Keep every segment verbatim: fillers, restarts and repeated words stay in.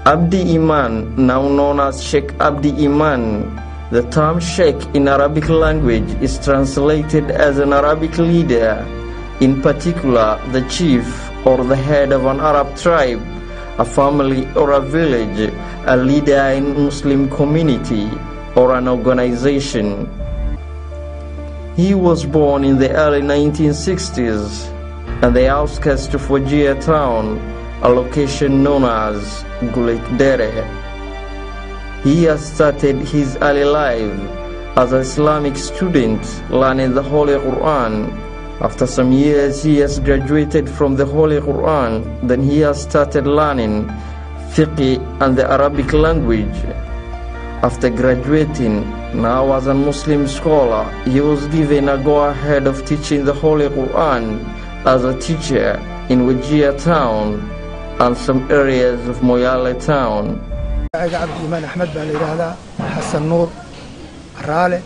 Abdi Iman, now known as Sheikh Abdi Iman. The term Sheikh in Arabic language is translated as an Arabic leader, in particular the chief or the head of an Arab tribe, a family or a village, a leader in a Muslim community or an organization. He was born in the early nineteen sixties at the outskirts of Wajir town, a location known as Gulet Dere. He has started his early life as an Islamic student learning the Holy Quran. After some years he has graduated from the Holy Quran, then he has started learning fiqh and the Arabic language. After graduating, now as a Muslim scholar, he was given a go-ahead of teaching the Holy Quran as a teacher in Wajir town and some areas of Moyale town. Abdi Iman Ahmed baan yiraahdaa Hassan Nuur Raale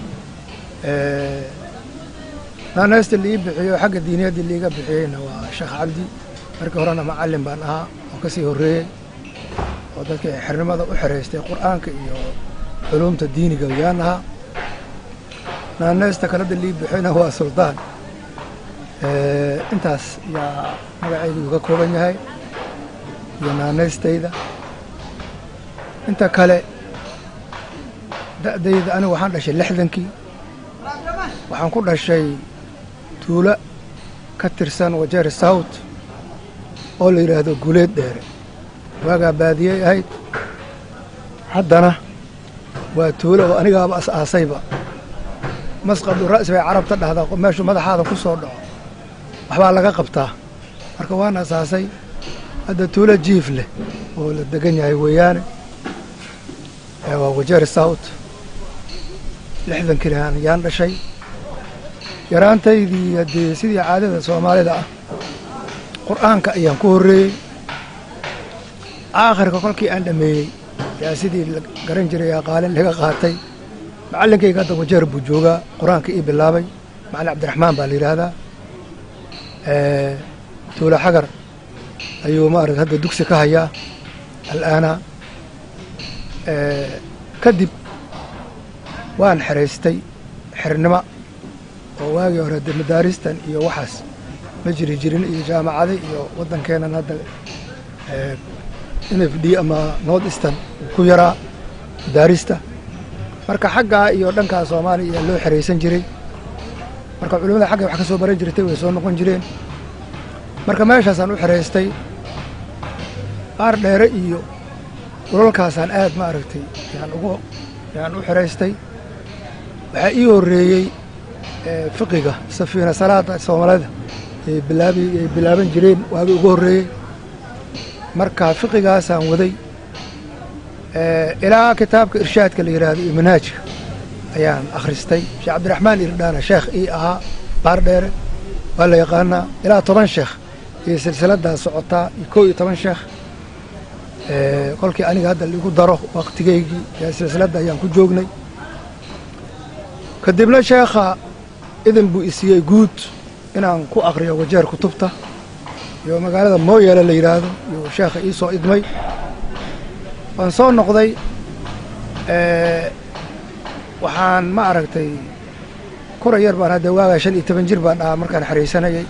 ee naanaysta li bixiyo xagga diiniyada liiga bixiyayna waa Sheekh Abdi markii horena macallin baan ahaa oo ka sii horeeyay oo dadka xirnimada u xareystay Qur'aanka iyo culumta diiniga yaan ahaa naanaysta kala li bixiyayna waa Sultaan ee intaas yaa magacaygu ka kooban yahay iyo naanaystayda inta kale da'dayda aniga waxaan dhashay lixdankii waxaan ku dhashay tuulo ka tirsan Wajir South oo la yiraahdo Guleed Dheere waaga baadiyay ahayd haddana waa tuulo oo anigaaba asaasayba masqadu raas bay carabta dhahdaa meeshu madaxaada ku soo dhaco waxbaa laga qabtaa marka waan asaasay hadda tuulo jiif leh oo la degan yahay weeyaane waa Wajir South lixdan kilaan yaan dhashay yaraantaydii hadii sidii caadada Soomaalida ah Qur'aanka ayaan ku horeeyay aakhirka kolkii aan dhameeyay yaa sidii garan jiray qaalin laga qaatay macallinkayga hadda Wajir buu joogaa Qur'aanka ii bilaabay Macallin Cabdiraxmaan baa la yiraahdaa ee tuulo xagar ayuu ma arag hadda dugsi ka hayaa al'aana ee kadib waan xareystay xirnimo oo waagi hore madaaristan iyo waxaas ma jiri jirin iyo jaamacada iyo wadankeena hadda ee N F D ama North Eastern ku yaraa madaarista marka xagga iyo dhanka Soomaaliya loo xareysan jiray marka culimada xagga wax ka soo baran jirtay way soo noqon jireen marka meeshaas aan u xareystay qaar dheere iyo walaalkaasaan aad ma aragtay yaan ugu yaan u xareystay waxa ii horeeyay ee fiqiga safiina salaada Soomaalida ee bilaabi ee bilaaban jireen waagi ugu horeeyay marka fiqigaasaan waday ee ilaa kitaabka irshaadka la yiraahdo iyo manhajka ayaan akhristay Sheekh Cabdiraxmaan Irdana sheekh ii ahaa qaar dheere waa la yaqaanaa ilaa toban sheekh iyo silsilada socota koob iyo toban sheekh ee kolkii aniga hadda lagu daro waqtigeygii ee silsilada ayaan ku joognay kadibna sheekha idin buu isiyay guud inaan ku aqriyo Wajir kutubta iyo magaalada Moyale la yiraahdo iyo sheekha ii soo idmay waan soo noqday ee waxaan ma aragtay korayar baan hadda waaga shan iyo toban jir baan ahaa markaan xareysanayay.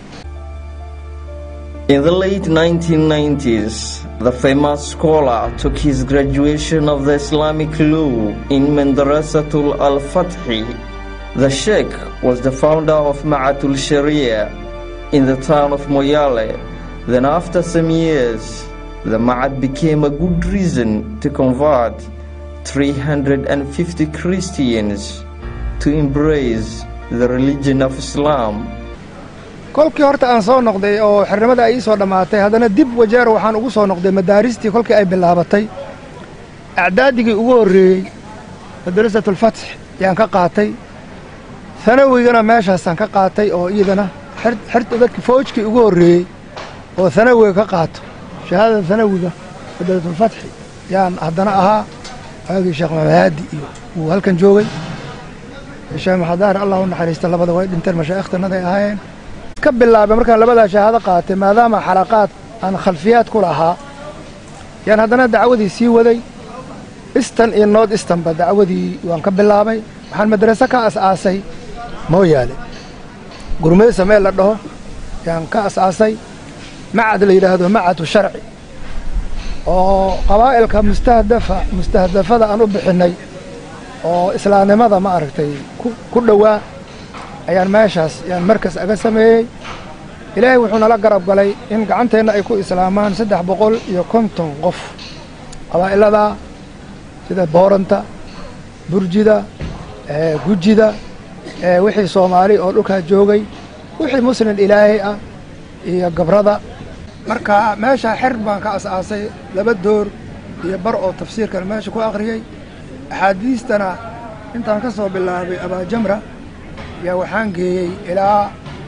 In the late nineteen nineties, the famous scholar took his graduation of the Islamic law in Madrasatul Al-Fathi. The Sheikh was the founder of Ma'atul Sharia in the town of Moyale. Then after some years, the Ma'at became a good reason to convert three hundred fifty Christians to embrace the religion of Islam. kolkii horta aan soo noqday oo xirnimada ay soo dhamaatay hadana dib Wajir waxaan ugu soo noqday madaaristii kolkii ay bilaabatay acdaadigii ugu horeeyay Madrasatul Fath yaan ka qaatay sanawigana meeshaasaan ka qaatay oo iyadana xirta dadkii foojkii ugu horeeyay oo sanawiga ka qaato shahaadada sanawiga Madrasatul Fath yaan hadana ahaa aagi Sheekh Mahdi iyo uu halkan joogay Sheekh Mahdaar Allah u naxariisto labada way dhinteen mashaayikhtanada ay ahaayeen ka bilaabay markaan labada shahaado qaatay maadaama xalaqaad aan khalfiyaad ku lahaa yaan haddana dacwadii sii waday istan iyo nood istanba dacwadii waan ka bilaabay waxaan madraso ka as-aasay mooyaale gurmeysa meel la dhaho yaan ka as-aasay macad la yidhaahdo macadu sharci oo qabaa'ilka mustahdafa mustahdafada aan u bixinnay oo islaamnimada ma aragtay ku dhowaa ayaan meeshaas yaan markas aga sameeyey ilaahay wuxuu nala garab galay in gacanteenna ay ku islaamaan saddex boqol iyo konton qof qabaa'ilada sida booranta burjida gujida wixii soomaali oo dhulkaa joogay wixii muslim ilaahay ah iyo gabrada marka meesha xer baan ka as-aasay laba door iyo bar oo tafsiirkan meesha ku akhriyey axaadiistana intaan ka soo bilaabay abaajamra yaa waxaan geeyey ilaa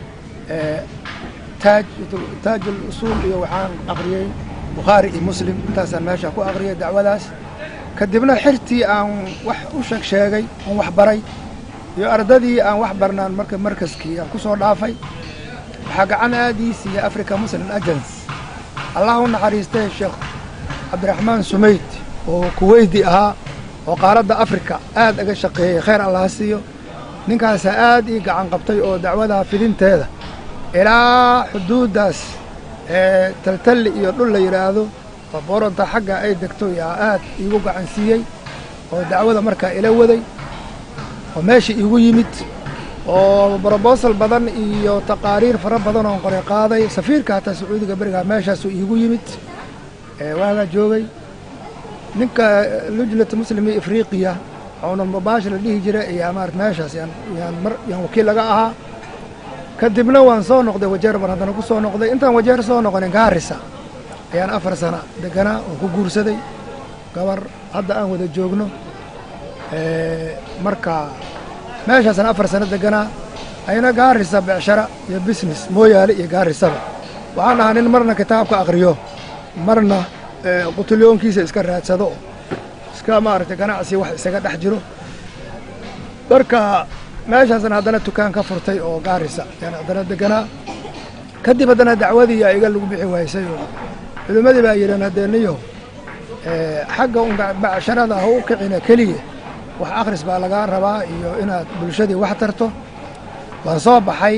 taaj taaj al-usuul iyo waxaan akhriyey bukhaari iyo muslim intaasaan meesha ku akhriyey dacwadaas kadibna xirtii aan wax u sheeg sheegay aan wax baray iyo ardadii aan wax barnaan marka markaskii aan ku soo dhaafay waxaa gacan aadii siiya africa muslim agency allah u naxariistay sheekh cabdiraxmaan sumayd oo kuweydi ahaa oo qaaradda africa aad aga shaqeeyey khayr allah siiyo ninkaasaa aad ii gacan qabtay oo dacwada fidinteeda ilaa xuduuddaas ee taltalli iyo dhul la yidhaahdo oo booranta xagga ay degto yaa aad iigu gacan siiyey oo dacwada markaa ila waday oo meesha iigu yimid oo brobosal badan iyo taqaariir fara badan oon qoray qaaday safiirka hataa sacuudiga berigaa meeshaasuu iigu yimid waagaa joogay ninka lujnata muslimi afriqiya oonan mubaashi la dhihi jiray ayaa maarata meeshaas yaan yaan mar yaan wakiil laga ahaa kadibna waan soo noqday wajeer mar haddana ku soo noqday intaan wajeer soo noqonin gaarisa ayaan afar sana deganaa oon ku guursaday gabar hadda aan wada joogno marka meeshaasna afar sano deganaa ayna gaarisa becshara iyo business mooyaale iyo gaarisaba waxaan ahaa nin marna kitaabka akriyo marna qutulyoonkiisa iska raadsado iska maaragtay ganacsi wax isaga dhex jiro marka meeshaasna haddana dukaan ka furtay oo gaarisa yaan haddana deganaa kadib haddana dacwadii yaa iga lagu bixi waysay oo culimmadii baa yidhan haddeeniyo xagga un becsharada ha u kicina keliya wax akhris baa lagaa rabaa iyo inaad bulshadii wax tarto waan soo baxay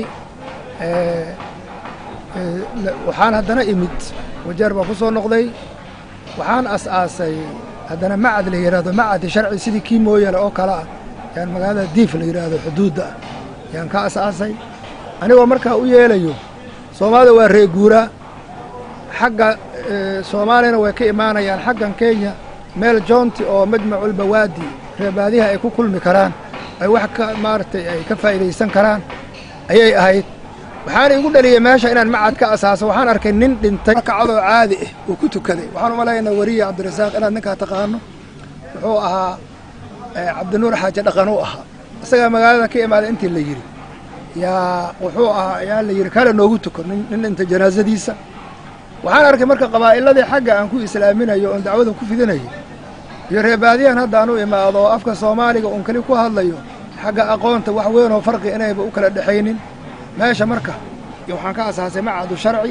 waxaan haddana imid wajeer baan ku soo noqday waxaan as-aasay haddana macad la yidhaahdo macadi sharci sidii kii mooyale oo kale ah yaan magaalada diif la yidhaahdo xuduudda ah yaan ka as-aasay anigoo markaa u yeelayo soomaalida waa ree guuraa xagga soomaaliyana way ka imaanayaan xaggan kenya meel joonti oo majmaculbawaadi reebaadiha ay ku kulmi karaan ay wax ka maaragtay ay ka faa'iidaysan karaan ayay ahayd waxaana igu dhaliyey meesha inaan macad ka asaaso waxaan arkay nin dhintay kacadoo caadi ah uu ku tukaday waxaan u malaynaa weriya cabdirasaaq inaad ninkaa taqaano wuxuu ahaa cabdinuur xaaje dhaqan u ahaa isagaa magaalada ka imaaday intii la yidhi yaa wuxuu ahaa yaa la yidhi kale noogu tuko nin dhintay janaasadiisa waxaan arkay marka qabaa'iladii xagga aan ku islaaminayo oon dacwada ku fidinayo iyo reebaadiyahan haddaan u imaado oo afka soomaaliga uun keli ku hadlayo xagga aqoonta wax weyn oo farqi inayba u kala dhexaynin meesha marka iyo waxaan ka asaasay macadu sharci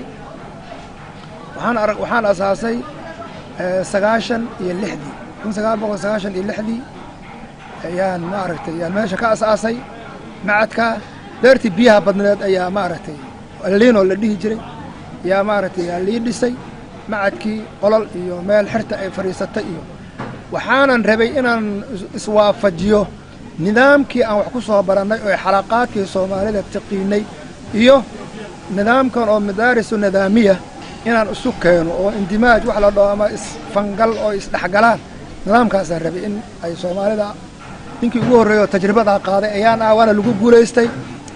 waxaan arag waxaan asaasay sagaashan iyo lixdii kun sagaal boqol sagaashan iyo lixdii ayaan maaragtay yaan meesha ka asaasay macadka deertii biyaha badneed ayaa maaragtay liinoo la dhihi jiray yaa maaragtay yaa lii dhisay macadkii qolol iyo meel xirta ay fadhiisatay iyo waxaanan rabay inaan iswaafajiyo nidaamkii aan wax ku soo barannay oo xalaqaadkii soomaalida taqiinay iyo nidaamkan oo madaarisu nidaamiya inaan isu keeno oo indimaaj wax la dhaho ama isfangal oo isdhexgalaan nidaamkaasaan rabay in ay soomaalida ninkii ugu horreeyo tajribadaa qaaday ayaan ah waana lagu guulaystay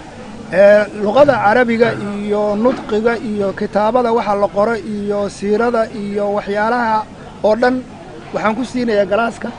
luqada carabiga iyo nudqiga iyo kitaabada waxa la qoro iyo siirada iyo waxyaalaha oo dhan waxaan ku siinayaa galaaska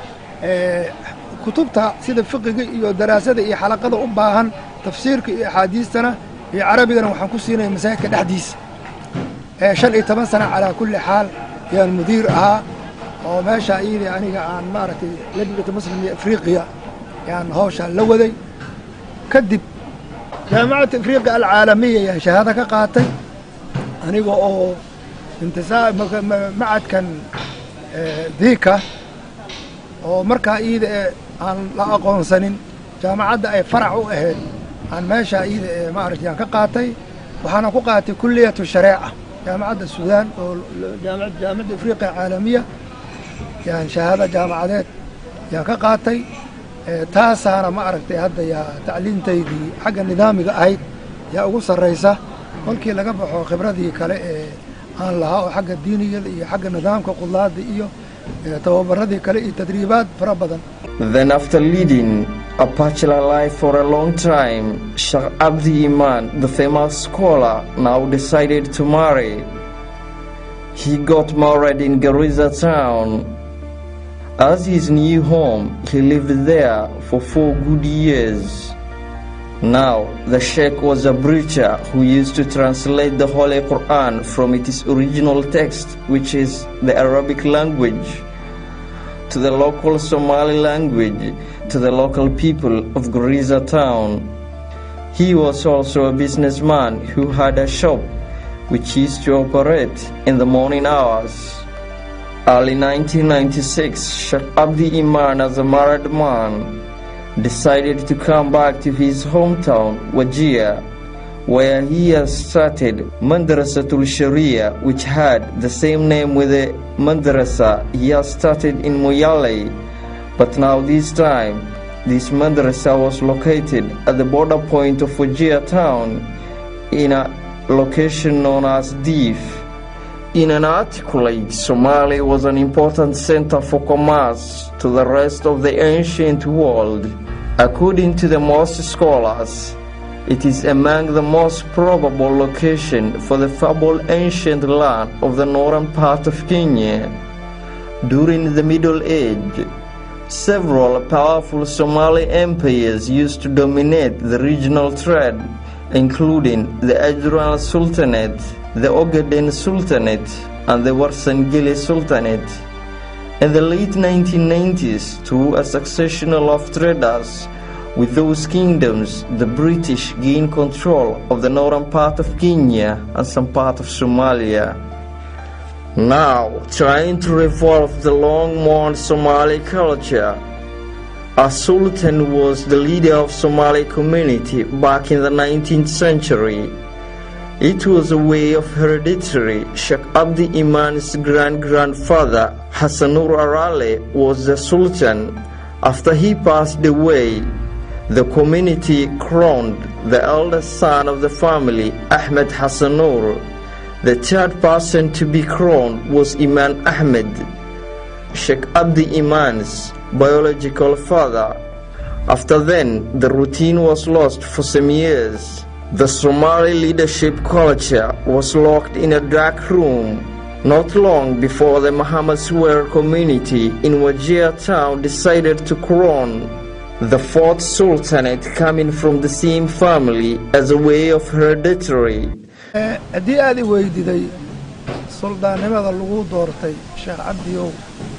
kutubta sida fiqiga iyo daraasada iyo xalaqada u baahan tafsiirka iyo axaadiistana iyo carabigana waxaan ku siinaya masaajidka dhexdiisa shan iyo toban sana calaa kulli xaal yaan mudiir ahaa oo meesha iyadii aniga aan maaragtay lajnata muslim iyo afriqiya yaan hawshaan la waday kadib jaamacadda afriqiya alcaalamiya yaan shahaado ka qaatay aniga oo intisaa macadkan ذيكا ومركا إيد عن لا أقون سنين جامعة أي فرع أهل عن ماشى إيد ما أعرف يعني كقاتي وحنا كقاتي كلية الشريعة جامعة السودان وجامعة جامعة أفريقيا عالمية يعني شهادة جامعات يعني كقاتي تاسع أنا ما عرفت هذا يا تعليم تيدي حق النظام قاعد يا أقصى الرئيسة ممكن لقبه خبرتي كله عن لها حق الدينية حق النظام كقلاد إياه توابردي كله تدريبات فربدا. Then after leading a bachelor life for a long time, Sheikh Abdi Iman, the famous scholar, now decided to marry. He got married in Garissa town. As his new home, he lived there for four good years. Now, the Sheikh was a preacher who used to translate the Holy Quran from its original text, which is the Arabic language, to the local Somali language, to the local people of Garissa town. He was also a businessman who had a shop which used to operate in the morning hours. Early nineteen ninety-six, Sheikh Abdi Iman, as a married man, decided to come back to his hometown, Wajir, where he has started Madrasatul Sharia, which had the same name with the madrasa he has started in Moyale. But now this time, this madrasa was located at the border point of Wajir town in a location known as Dif. In an articulate, Somalia was an important center for commerce to the rest of the ancient world. According to the most scholars, it is among the most probable location for the fabled ancient land of the northern part of Kenya. During the Middle Age, several powerful Somali empires used to dominate the regional trade, including the Ajran Sultanate, the Ogaden Sultanate, and the Warsangili Sultanate. In the late nineteen nineties, through a succession of traders with those kingdoms, the British gained control of the northern part of Kenya and some part of Somalia. Now, trying to revolve the long-mourned Somali culture, a sultan was the leader of Somali community back in the nineteenth century. It was a way of hereditary. Sheikh Abdi Iman's grand-grandfather, Hassanur Arale, was the sultan. After he passed away, the community crowned the eldest son of the family, Ahmed Hassanur. The third person to be crowned was Iman Ahmed, Sheikh Abdi Iman's biological father. After then, the routine was lost for some years. The Somali leadership culture was locked in a dark room. Not long before the Muhammad Swear community in Wajir town decided to crown the fourth sultanate coming from the same family as a way of hereditary. haddii aad I weydiiday suldaannimada lagu doortay Sheekh Cabdiyow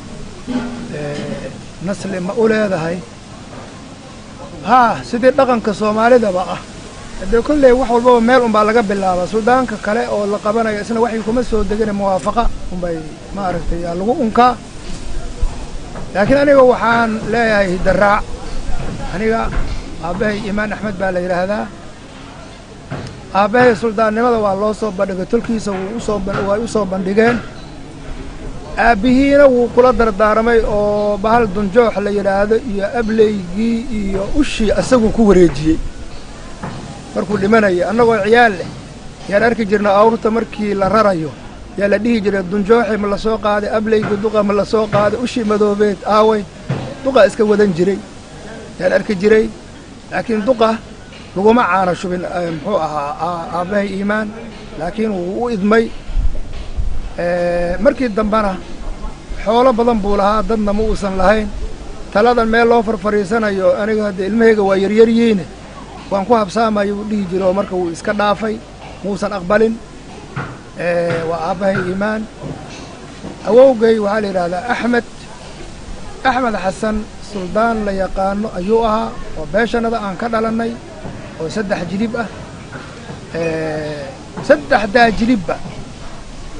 nasli ma u leedahay haa sidii dhaqanka Soomaalidaba ah haddii kulley wax walba meel un baa laga bilaabaa suldaanka kale oo la qabanayo isna waxay kuma soo degeen muwaafaqa un bay ma aragtay lagu unka laakiin aniga waxaan leeyahay daraac aniga aabahay Imaan Axmed baa la yiraahdaa aabahay suldaannimada waa loo soo bandhigay tulkiisa wuu u soo way u soo bandhigeen aabihiina wuu kula dardaaramay oo bahal dunjoox la yiraahdo iyo ableygii iyo ushi asagu ku wareejiyay markuu dhimanay annagoo ciyaal leh yar arki jirna awrta markii la rarayo yaa la dhihi jiray dunjooxi ma la soo qaaday ableygu duqa ma la soo qaaday ushi madoobeed aaway duqa iska wadan jiray yar arki jiray laakiin duqa laguma caana shubin muxuu ahaa aabahay Iimaan laakiin wuu u idmay markii dambana xoolo badan buu lahaa dadna ma uusan lahayn taladan meel loo farfariisanayo aniga hadda ilmahayga waa yaryar yihiin waan ku habsaamayo u dhihi jiro marka uu iska dhaafay muusan aqbalin waa aabahay Iimaan awowgay waxaa la yidhaahdaa Axmed Axmed Xasan suldaan la yaqaano ayuu ahaa oo beeshanada aan ka dhalanay oo saddex jilib ah saddexdaa jilibba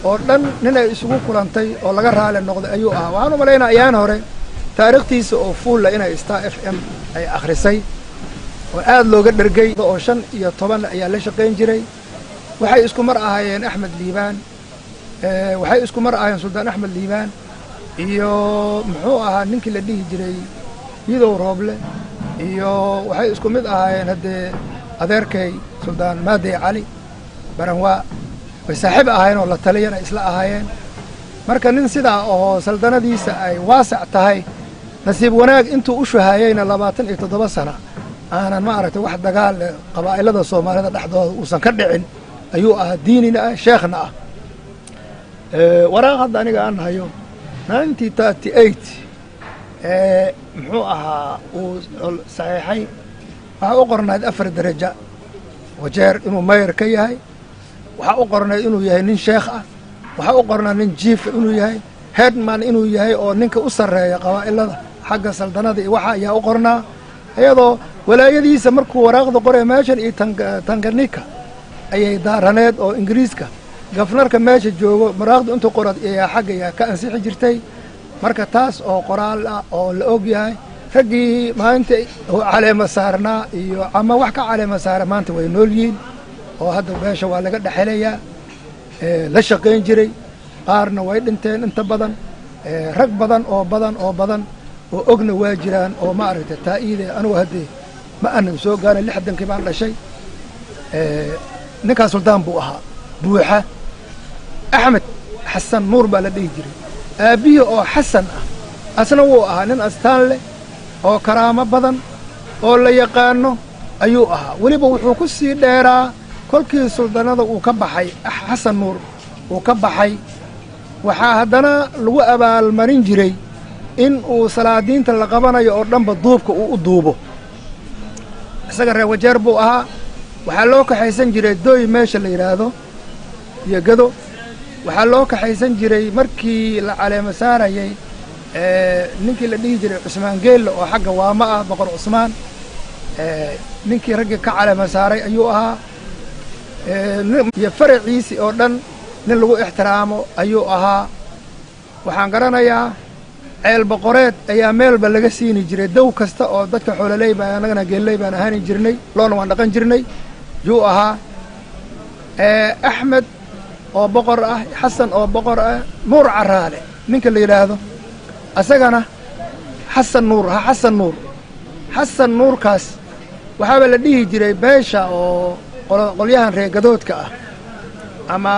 oo dhan nin ay isugu kulantay oo laga raali noqday ayuu ahaa. waxaan u malaynaa ayaan hore taariikhtiisa oo fuulla inay Star F M ay akhrisay oo aad looga dhergay oo shan iyo toban ayaa la shaqayn jiray. waxay isku mar ahaayeen Axmed Liibaan ee waxay isku mar ahaayeen Suldaan Axmed Liibaan iyo muxuu ahaa ninkii la dhihi jiray Yidow Rooble iyo waxay isku mid ahaayeen hadee adeerkay Suldaan Maadey Cali Baranwaa way saaxiib ahaayeen oo la taliyana isla ahaayeen. marka nin sidaa oo saldanadiisa ay waasac tahay nasiib wanaag intuu u shahaayayna labaatan iyo toddoba sano aanan ma aragtay wax dagaal qabaa'ilada Soomaalida dhexdooda uusan ka dhicin ayuu ahaa diinina ah sheekhna ah. ee waraaq hadda aniga aan hayo nineteen thirty-eight ee muxuu ahaa uu saxiixay waxa u qornayd afar darajo wajeer inuu mayor ka yahay, waxa u qornayd inuu yahay nin sheekh ah, waxa u qornayd nin jiif inuu yahay, headman inuu yahay oo ninka u sareeya qabaa'ilada xagga saldanada iyo waxa ayaa u qornaa. iyadoo walaayadiisa markuu waraaqda qoray meeshan iyo Tanganyika ayay daaraneed oo Ingiriiska gafnarka meesha joogo waraaqda intuu qorad ayaa xagga ayaa ka ansixi jirtay. marka taas oo qoraal ah oo la og yahay raggii maanta caleema saarnaa iyo ama wax ka caleema saara maanta way nool yihiin oo hadda meesha waa laga dhaxelayaa ee la shaqayn jiray. qaarna way dhinteen inta badan ee rag badan oo badan oo badan oo ogna waa jiraan oo ma aragtay taa'iide anigu hadde ma aanan soo gaarin lixdankii baan dhashay. ee ninkaas suldaan buu ahaa buuxa. Axmed Xasan Nuur baa la dhihi jiray aabihi oo Xasan ah asna wuu ahaa nin astaan leh oo karaamo badan oo la yaqaano ayuu ahaa. weliba wuxuu ku sii dheeraa kolkii suldanada uu ka baxay Xasan Nuur uu ka baxay waxaa haddana lagu abaalmarin jiray in uu salaadiinta la qabanayo oo dhanba duubka uu u duubo. isaga reer wajeer buu ahaa. waxaa loo kaxaysan jiray dooy meesha la yidhaahdo iyo gado. waxaa loo kaxaysan jiray markii la caleema saarayay ee ninkii la dhihi jiray Cusmaan Geelle oo xagga waama ah boqor Cusmaan ee ninkii ragga ka caleema saaray ayuu ahaa. ee iyo faraciisi oo dhan nin lagu ixtiraamo ayuu ahaa. waxaan garanayaa ceel boqoreed ayaa meelba laga siini jiray dow kasta oo dadka xoololey baa anagana geelley baan ahaan jirnay loona waan dhaqan jirnay yuu ahaa. ee Axmed oo boqor ah Xasan oo boqor ah Nuur Caraale ninka la yiraahdo asagana Xasan Nuur ha Xasan Nuur Xasan Nuurkaas waxaaba la dhihi jiray beesha oo qolyahan reer gadoodka ah ama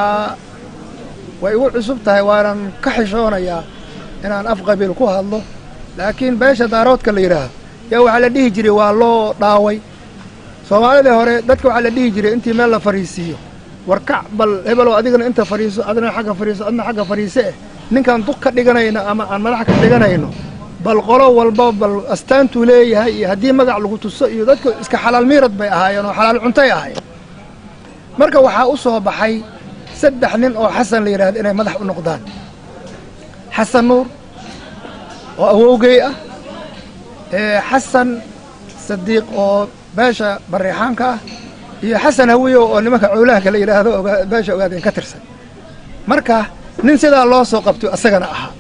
way ugu cusub tahay waanan ka xishoonayaa inaan af qabiil ku hadlo laakiin beesha daaroodka la yiraahdo yaa waxa la dhihi jiray waa loo dhaaway. Soomaalida hore dadka waxa la dhihi jiray intii meel la fariisiyo warkac bal hebelo adigana inta fariiso adna xagga fariiso adna xagga fariise ninkan duq ka dhiganayna ama aan madax ka dhiganayno bal qolo walba bal astaantu leeyahay iyo hadii magac lagu tuso iyo dadku iska xalaal miirad bay ahaayeen oo xalaal cuntay ahaayeen. marka waxaa u soo baxay saddex nin oo Xasan la yiraahdo inay madax u noqdaan. Xasan Nuur oo awowgay ah ee Xasan Sadiiq oo beesha Bariixaanka ah iyo Xasan Hawiyo oo nimanka cawlaha kala yiraahdo beesha ogaadeen ka tirsan. marka nin sidaa loo soo qabto asagana ahaa.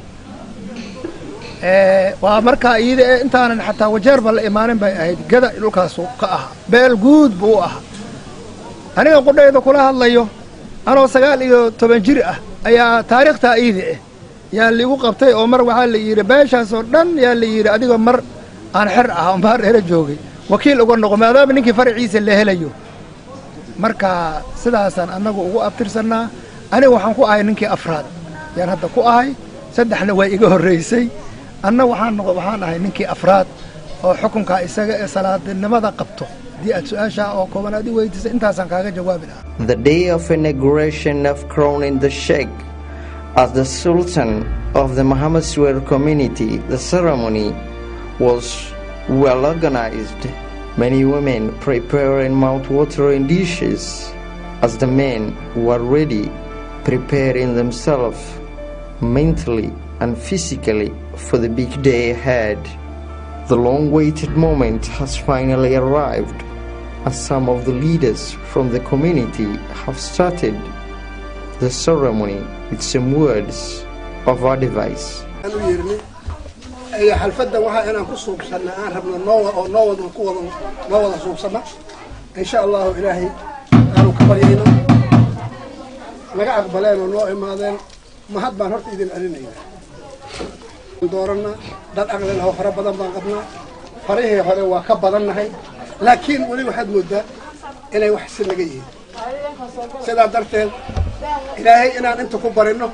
ee waa marka iyada intaanan xataa wajeer bal imaanin bay ahayd gada dhulkaas ka ahaa beel guud buu ahaa. aniga qudhayda kula hadlayo anoo sagaal iyo toban jir ah ayaa taariikhta iyada yaa liigu qabtay oo mar waxaa la yiri beeshaas oo dhan yaa la yiri adiga mar aan xir ah oo baar dheer joogay wakiil uga noqo maadaama ninkii faraciisa la helayo. marka sidaasan anagu ugu abtirsanaa. aniga waxaan ku ahay ninkii afraad yaan hadda ku ahay saddexna way iga horeysay anna waxaan noqon waxaan ahay ninkii afraad oo xukunka isaga ee salaadnimada qabto. dii aad su'aasha oo kooban aad weydiisay intaasan kaaga jawaabi lahaa. The day of inauguration of crowning the Sheikh as the Sultan of the Muhammad Square community, the ceremony was well organized. Many women preparing mouth-watering dishes as the men were ready, preparing themselves mentally and physically for the big day ahead. The long-awaited moment has finally arrived, as some of the leaders from the community have started the ceremony with some words of advice. أي حلفة وها أنا كسوب سنة أنا ربنا نوى أو نوى القوة نوى الصوب سنة إن شاء الله إلهي أنا كبرينا لقى أقبلنا ونوى ما ذن ما حد ما نرت إذن علينا دورنا ده أغلى هو خرب بدن بعقبنا فريه هذا وكبرنا هاي لكن ولي واحد مدة إلى وحسن نجيه سيدا درت إلهي أنا أنت كبرنا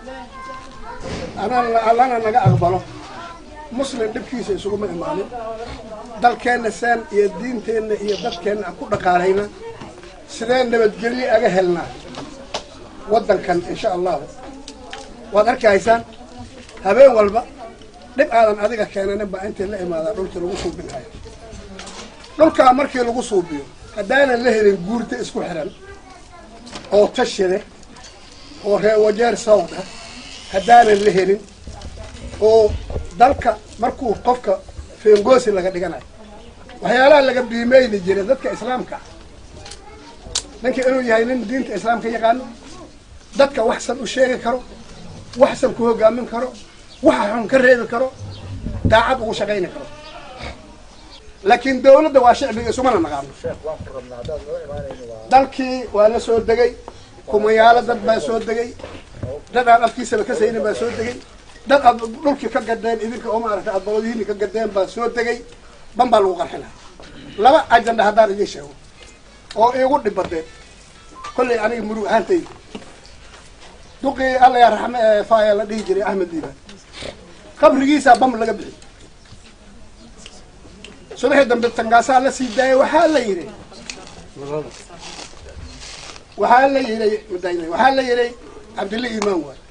أنا أنا لقى أقبله مسلم دبكيس يسوق من المعلم دل كان السان يدين تين يدك كان أكون قارينا سيدنا نبتجلي أجهلنا ودن كان إن شاء الله وذلك إنسان هبين والبا نبقى على هذا كان نبقى أنت اللي ما قلت الوصول بالهاي لو كان مركي الوصول بيو هدانا اللي الجورت اسمه حرام أو تشري أو هو وجار صوته هدانا اللي oo dalka markuu qofka feengoosi laga dhiganayo waxyaalaha laga biimeeyay jiray dadka islaamka ninka inuu yahay nin diinta islaamka yaqaan dadka wax san u sheegi karo wax san ku hogaamin karo wax xun ka reebi karo daacad ugu shaqeyn karo laakiin dawladda waa shacbiga isuma naqaan dalkii waa la soo dagay kumayaala dad baa soo dagay dad aan afkiisa ka saynin baa soo dagay dad dhulkii ka gadeen idinka oo maaragtay adbaladihiin ka gadeen baa soo dagay bamba lagu qarxina laba ajanda hadaan idin sheego oo iigu dhibadeen kulli aniga murug ahaantay duqi alla ya raxme faaya la dhihi jiray Ahmed Diba qabrigiisa bam laga bixi subaxii dambe tangaasa la sii daayay waxa la yiri waxa la yiri madaynay waxa la yiri Abdullahi Imaan waa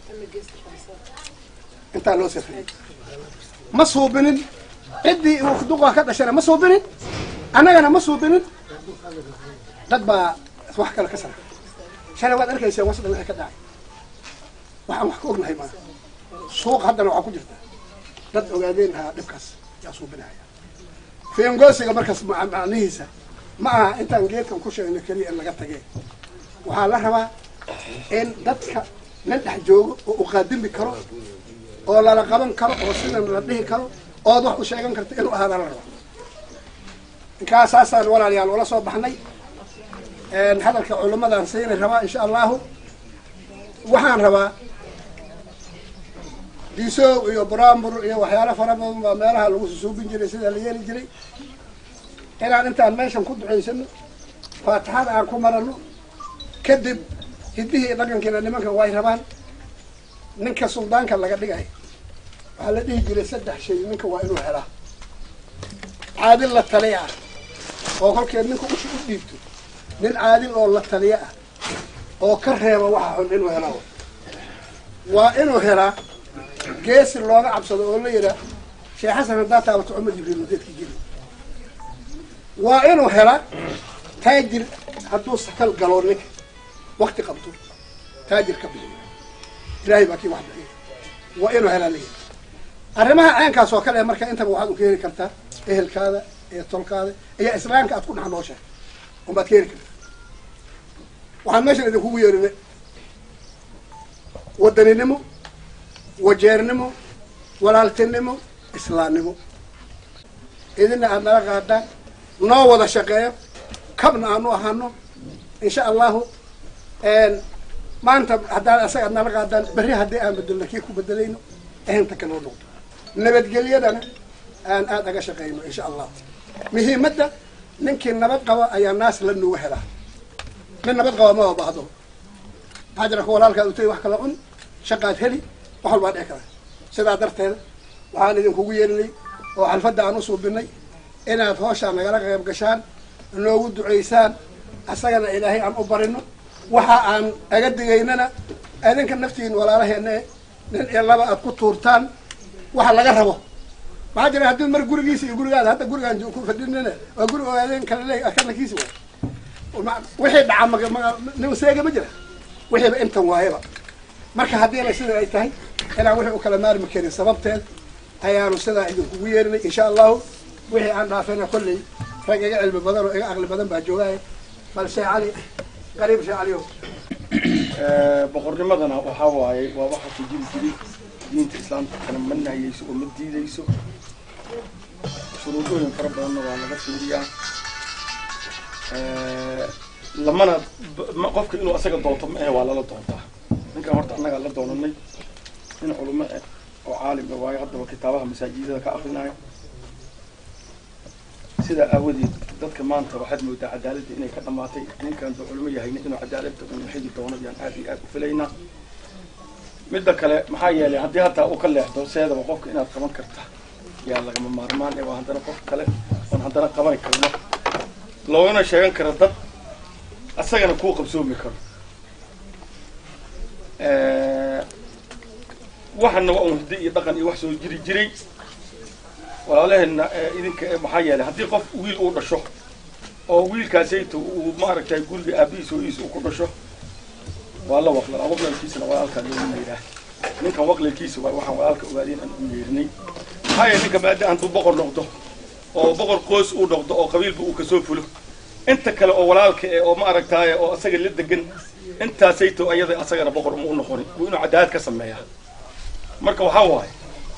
انت لو سفري ما صوبنين عدي وخدوقها كذا شنا ما صوبنين انا انا ما صوبنين dad baa wax kala ka sar shalay waad arkaysaa wasdan waxa ka dhacay waxaan wax ka ognahay ma suuq haddana waxa ku jirta dad ogaadeen ha dhibkaas yaa suubinaya feengosiga markaas macnahiisa ma aha intaan geedkan ku sheegnay kaliya in laga tagay waxaa la rabaa in dadka la dhex joogo oo u qaadimi karo oo la qaban karo oo sidan la dhihi karo oo wax u sheegan karto inuu ahaado la rabo inka asaasaan walaalayaal wala soo baxnay een hadalka culimadan siinay rabaa insha Allah waxaan rabaa diiso iyo baraambur iyo waxyaalo fara badan baa meelaha lagu suubin jiray sida la yeeli jiray inaan intaan meeshan ku duceysano faatixada aan ku marano kadib hidii dhaqankeena nimanka way rabaan ninka suldaanka laga dhigay waxa la dhihi jiray saddex shay ninka waa inuu helaa caadil la taliya oo kolkeen ninka u soo dhiibto nin caadil oo la taliya oo ka reeba waxa xun inuu helaa waa inuu helaa gees looga cabsado oo la yira Sheekh Xasan hadaa taabto Umar Jibriil dadkii jiri waa inuu helaa taajir hadduu sakal galo ninka waqti qabto taajir ka bixiyo إلهي باكي واحد وإنه هلا ليه أرمها عين كاسو كله مركا أنت بواحد وكيري كرتا إيه الكذا إيه الطول كذا إيه إسلام كأتكون حنوشة وما كيري كرتا وعن ماشي اللي هو يرمي ودني نمو وجير نمو ولا التنمو إسلام نمو إذن أنا غادا نو ولا شقية كبنا أنو هانو إن شاء الله إن ما أنت هذا أسأل أنا لقى بري هذا أنا بدل لك يكون بدلينه أنت كانوا نقطة نبت قليل أنا أنا أتاك شقينه إن شاء الله مهي مدة ممكن نبت قوا أي الناس لأنه وحلا من نبت قوا ما هو بعضهم هذا هو لالك أوتي وحكلون شقات هلي وحول بعد أكره سيدا درت هذا وعاني ذي كوجيني وعن فدا عنصو بني أنا أتوشى أنا قلق يبقشان إنه ود عيسان أسأل إلهي عن أبرنه waxa aan aga digaynana adanka naftiin walaalaheena nin ilaba aad ku tuurtaan waxa laga rabo waxa jira hadii mar gurigiisa iyo gurigaada hadda gurigaan ku fadhinana waa guri oo adan kale leey akana kiisa waa wixii dhaca nin seega ma jira wixii intan waayaba marka hadii la sida ay tahay inaan wixii u kala maarmi karin sababteed ayaanu sida idinku yeerinay insha Allah wixii aan dhaafayna kulli rag iga cilmi badan oo iga aqli badan baa joogay bal shay cali قريب شيء عليهم boqornimadana waxa waaye waa waxa ku jiri jiray diinta islaamka kana manahayso oo mid diidayso shuruudooyin fara badanna waa laga fiiriyaa lamana qofka inuu asaga doonto ma ee waa lala doontaa ninkan horta annaga la doonanay in culimo oo caalim ah waayo haddaba kitaabaha masaajidada ka akhrinayo sida awadeed dadka maanta waxaad moodaa cadaaladda inay ka dhamaatay ninkan dad culimo yahayna inuu cadaaladda uu xigi doono yaan aad iyo aad u filaynaa midda kale maxaa yeelay haddii hataa uu ka leexdo seedaba qofka inaad qaban karta yaa lagama maarmaan ee waa haddana qof kale oon haddana qaban karno loogana sheegan karo dad asagana kuu qabsoomi karo waxana waa un hidde iyo dhaqan iyo wax soo jiri jiray walaalaheenna idinka maxaa yeelay haddii qof wiil uu dhasho oo wiilkaasayta uu maaragtay guriga aabihiis hooyihiis uu ku dhasho waa la waqlaa waqlalkiisana walaalkaa loogu yeedhaa ninkan waqlalkiisa waa waxaan walaalka ogaadeen aan u yeernay maxaa yeelay ninka maada hadduu boqor noqdo oo boqor qoys uu noqdo oo qabiilba uu kasoo fulo inta kale oo walaalka eh oo maaragtaaye oo asaga la degan intaasayto ayada asagana boqor uma u noqonin waa inuu cadaalad ka sameeyaa marka waxaa waaye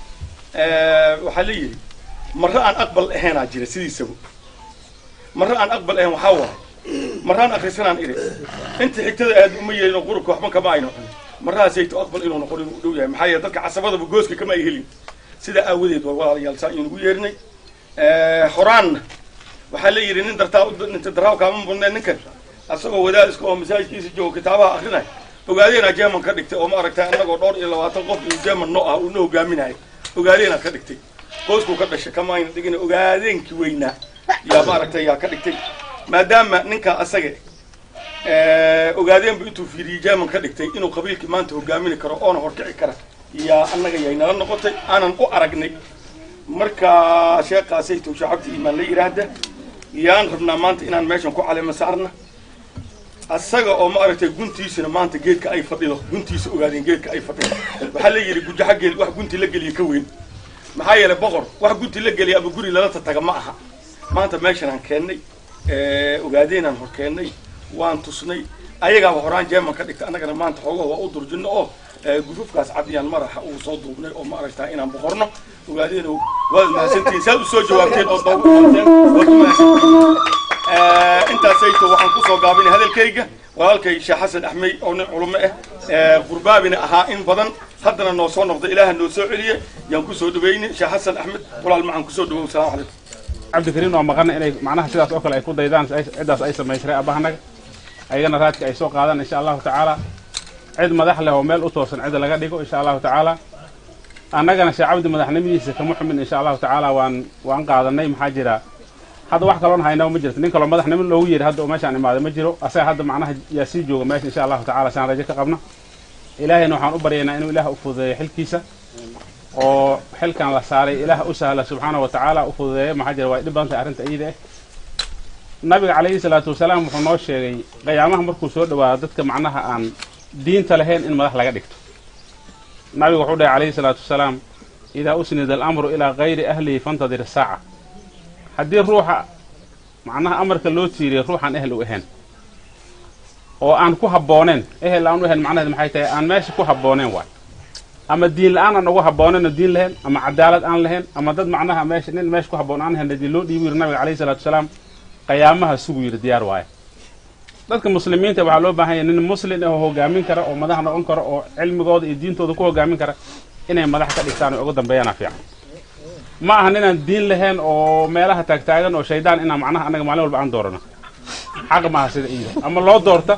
waxaa la yidhi marre aan aqbal ahaynaa jira sidiisaba marre aan aqbal ahayn waxaa waaye marraan akrisanaan iri inta xigtada aad uma yeelin oo qurubka waxba kama ayno cunin marrahaasayto aqbal inuu noqon inuu dhow yahay maxaa yeele dadka casabadaba gooska kama ay helin sidaa aawadeed waa walaalayaal saa inugu yeernay horaanna waxaa la yidhi nin dartaa ninta daraaw kaama mudneen ninkan asagoo wadaadiska oo masaajidkiisa joogo kitaabaha akrinaya ogaadeenaa jeeman ka dhigtay oo ma aragtay annagoo dhowr iyo labaatan qof iyo jeeman no ah uuna hogaaminayo ogaadeenaad ka dhigtay qoyskuu ka dhashay kama ayna dhigin ogaadeenkii weynaa yaa ma aragtay yaa ka dhigtay maadaama ninkaa asaga ogaadeenba intuu fiiriyey jeeman ka dhigtay inuu qabiilkii maanta hogaamini karo oona horkici kara yaa annaga yay nala noqotay aanan u aragnay marka sheekhaasayto shacabta iimaan la yidhaahda yaan rabnaa maanta inaan meeshan ku caleema saarna asaga oo ma aragtay guntiisana maanta geedka ay fadhido guntiisa ogaadeen geedka ay fadhido waxaa la yidhi guja xaggeel wax gunti la geliya ka weyn maxaa yeelay boqor wax gunti la geliya ama guri lala tataga ma aha maanta meeshan aan keennay ogaadeenaan hor keennay waan tusnay ayagaaba horaan jeeman ka dhigta annagana maanta xoogaha waa u durjinno oo gurufkaas cabdiyaan maraxa uu soo duubnay oo ma aragtaa inaan boqorno ogaadeen waad mahadsantihiin saad usoo jawaabteen oo dawaateen waad u mahadsantihiin intaasayto waxaan kusoo gaabinay hadalkayga walaalkay sheekh xasan axmed oo nin culimo ah qurbaabina ahaa in badan haddana noo soo noqda ilaaha noo soo celiye yaan kusoo dhaweynay sheekh xasan axmed walaal macaan kusoo dhawow salaamu calaykum cabdikariin waa maqana inay macnaha sidaas oo kale ay ku daydaan ciddaas ay samaysray abahanaga ayagana raadka ay soo qaadaan insha allahu tacaala cid madax leh oo meel u toosan cid laga dhigo insha allahu tacaala annagana sheekh cabdi madaxnimadiisa kama xumin insha allahu tacaala waan waan qaadanay maxaa jira hadda wax kaloon haynaba ma jirto nin kaloo madaxnimo loogu yeedhi hadda oo meeshaan imaaday ma jiro asaga hadda macnaha yaa sii jooga meesha insha allahu tacaala saan rajo ka qabna ilaahayna waxaan u baryaynaa inuu ilaah u fududeeyo xilkiisa oo xilkan la saaray ilaah u sahla subxaanahu wa tacaala u fududeeyo maxaa jira waa dhib badan tahay arrinta iyada ah nabiga calayhi salaatu wasalaam wuxuu noo sheegay qiyaamaha markuu soo dhawaado dadka macnaha aan diinta lahayn in madax laga dhigto nabigu wuxuu dhahay calayhi salaatu wasalaam idaa usnida alamru ilaa gayri ahlihi fantadir saaca haddii ruuxa macnaha amarka loo tiiriyo ruuxaan ehel u ahayn oo aan ku habbooneen ehel aan u ahayn macnaheed maxay tahay aan meesha ku habbooneen waay ama diin la-aan aan ugu habbooneen oo diin lahayn ama cadaalad aan lahayn ama dad macnaha meesha nin meesha ku habboon aan lahayn hadii loo dhiibu yiri nabiga calayhi salaatu wasalaam qiyaamaha sugu yiri diyaar waaye dadka muslimiinta waxaa loo baahan yahay nin muslim ah oo hogaamin kara oo madax noqon kara oo cilmigooda iyo diintooda ku hogaamin kara inay madax ka dhigtaan oo ugu dambeeyana fiican ma aha inaan diin lahayn oo meelaha taagtaagan oo shaydaan inaan macnaha annaga maalin walba aan doorano xaq maaha sida iida ama loo doorta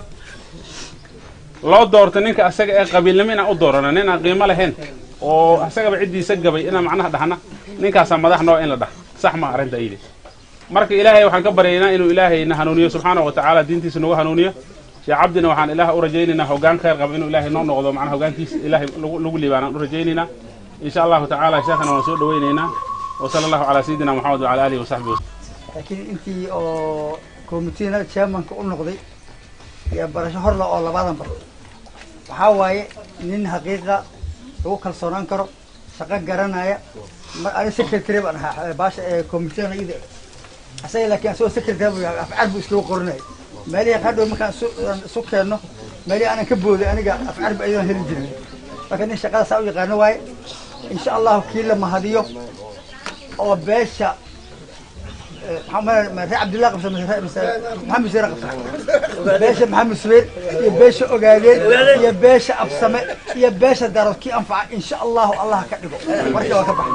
loo doorta ninka asaga ee qabiilnimo inaan u doorano nin aan qiimo lahayn oo asagaba ciddiisa gabay inaan macnaha dhahna ninkaasaa madax noo in la dhah sax maa arrinta iidi marka ilaahay waxaan ka baryaynaa inuu ilaahayna hanuuniyo subxaanahu wa tacaala diintiisa nagu hanuuniyo sheekh cabdina waxaan ilaah u rajaynaynaa hoggaan khayr qaba inuu ilaahay noo noqdo macnaha hoggaankiisa ilaahay lagu liibaanaan u rajaynaynaa insha allahu tacaala sheekhana waan soo dhawaynaynaa وصلى الله على سيدنا محمد وعلى آله وصحبه وسلم. لكن أنتِ أو كوميتينا chairman كأنقضي يا برش هرلا أو لبعضهم بر. وحاوي نين حقيقة هو كل صنان كرو شقق جرنايا أنا سكرتير أنا باش كوميتينا إذا أسأل لك أنا سو سكرتير أفعل بأسلوب قرني. مالي قدو مكان سو سكرنا مالي أنا كبودي أنا قاعد أفعل بأيضا هالجنة لكن إيش قال سوي قنواي إن شاء الله كل ما هديه أو باشا محمد مرحبا عبد الله قبصة محمد سير قبصة باشا محمد سوير يا باشا أوغادين يا باشا أبسمة يا باشا داركي أنفع إن شاء الله الله كذبه مرجع وكبح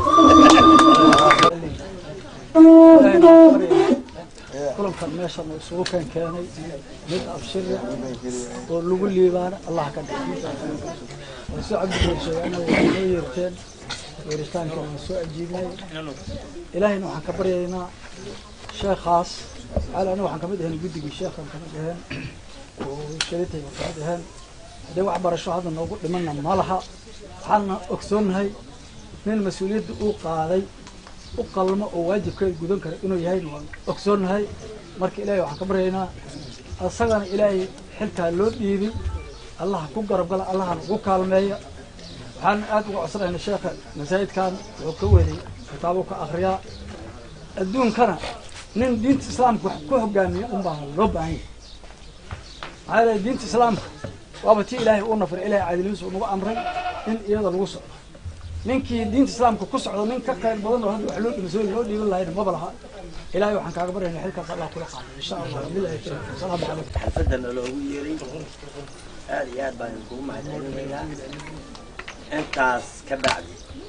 كلهم كان ماشى مسؤول كان كاني مد أبشر ولقول لي بana الله كذبه وسعد بشيء أنا ويرتين ورثان كان مسؤول جيبني إلهي نوح كبرينا شيخ خاص على نوح كمدهن جدي الشيخ كمدهن وشريته كمدهن ده وعبر شو هذا نقول لمنا مالها حنا أكسون هاي اثنين مسؤولية وقاضي وقلمة وواجب كل جدون كر إنه يهين أكسون هاي مرك إلهي وح كبرينا الصغر إلهي حلتها اللون يبي الله كون قرب قال الله وكالمية حن أدعو عصر إن الشيخ مساعد كان وكوري كتابه كأخرياء الدون كنا نين دين الإسلام كوه جامي أمبارح ربعين على دين الإسلام وابتي إلهي ونفر إلهي عادل يوسف ونبغى أمرين إن يقدر الوصول نينك دين الإسلام كقصة على نين كقير بدن وهذا حلول مسؤول يقول يقول الله ما بلها إلهي وحن كعبر إن حلك الله كل حال إن شاء الله بالله يكرم صلى الله عليه وسلم حفظنا لو يري هذه يا بان نقوم مع الدنيا أنت كبعد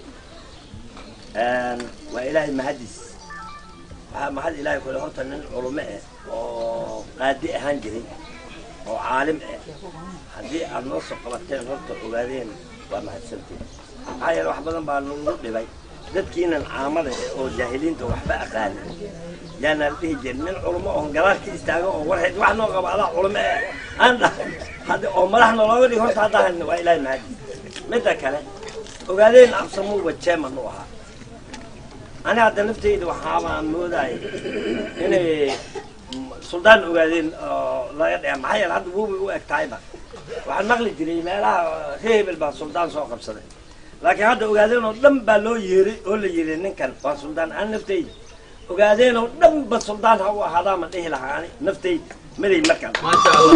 أن وإلهي مهدس ما حد إلهي كل هرت من علماء وقادئ هنجري وعالم هذه النص قبتين هرت وقادين وما هتسلتين هاي الواحد بدن بالنور بلاي dadkiina caamada oo jaahiliinta waxba aqaan yaana dhigi jirnay culimo oo garaarka istaago oo warheed wax noo qabada culimo aan dhahay hada oo madaxna looga dhig horta hadahan waa ilaahay mahadi midda kale ogaadeen absamu wajeema noo aha ana hadda naftayda waxa aan mooday inay suldaan ogaadeen laga dhigay maxay hadda wuu u egtayba waxaan maqli jiray meelaha reebel baa suldaan soo qabsaday لكن هذا أوغادين ودم بالو يري ولا يري نكال فالسلطان عن نفتي أوغادين ودم بالسلطان هو هذا من إيه لحاني نفتي ملي مكان ما شاء الله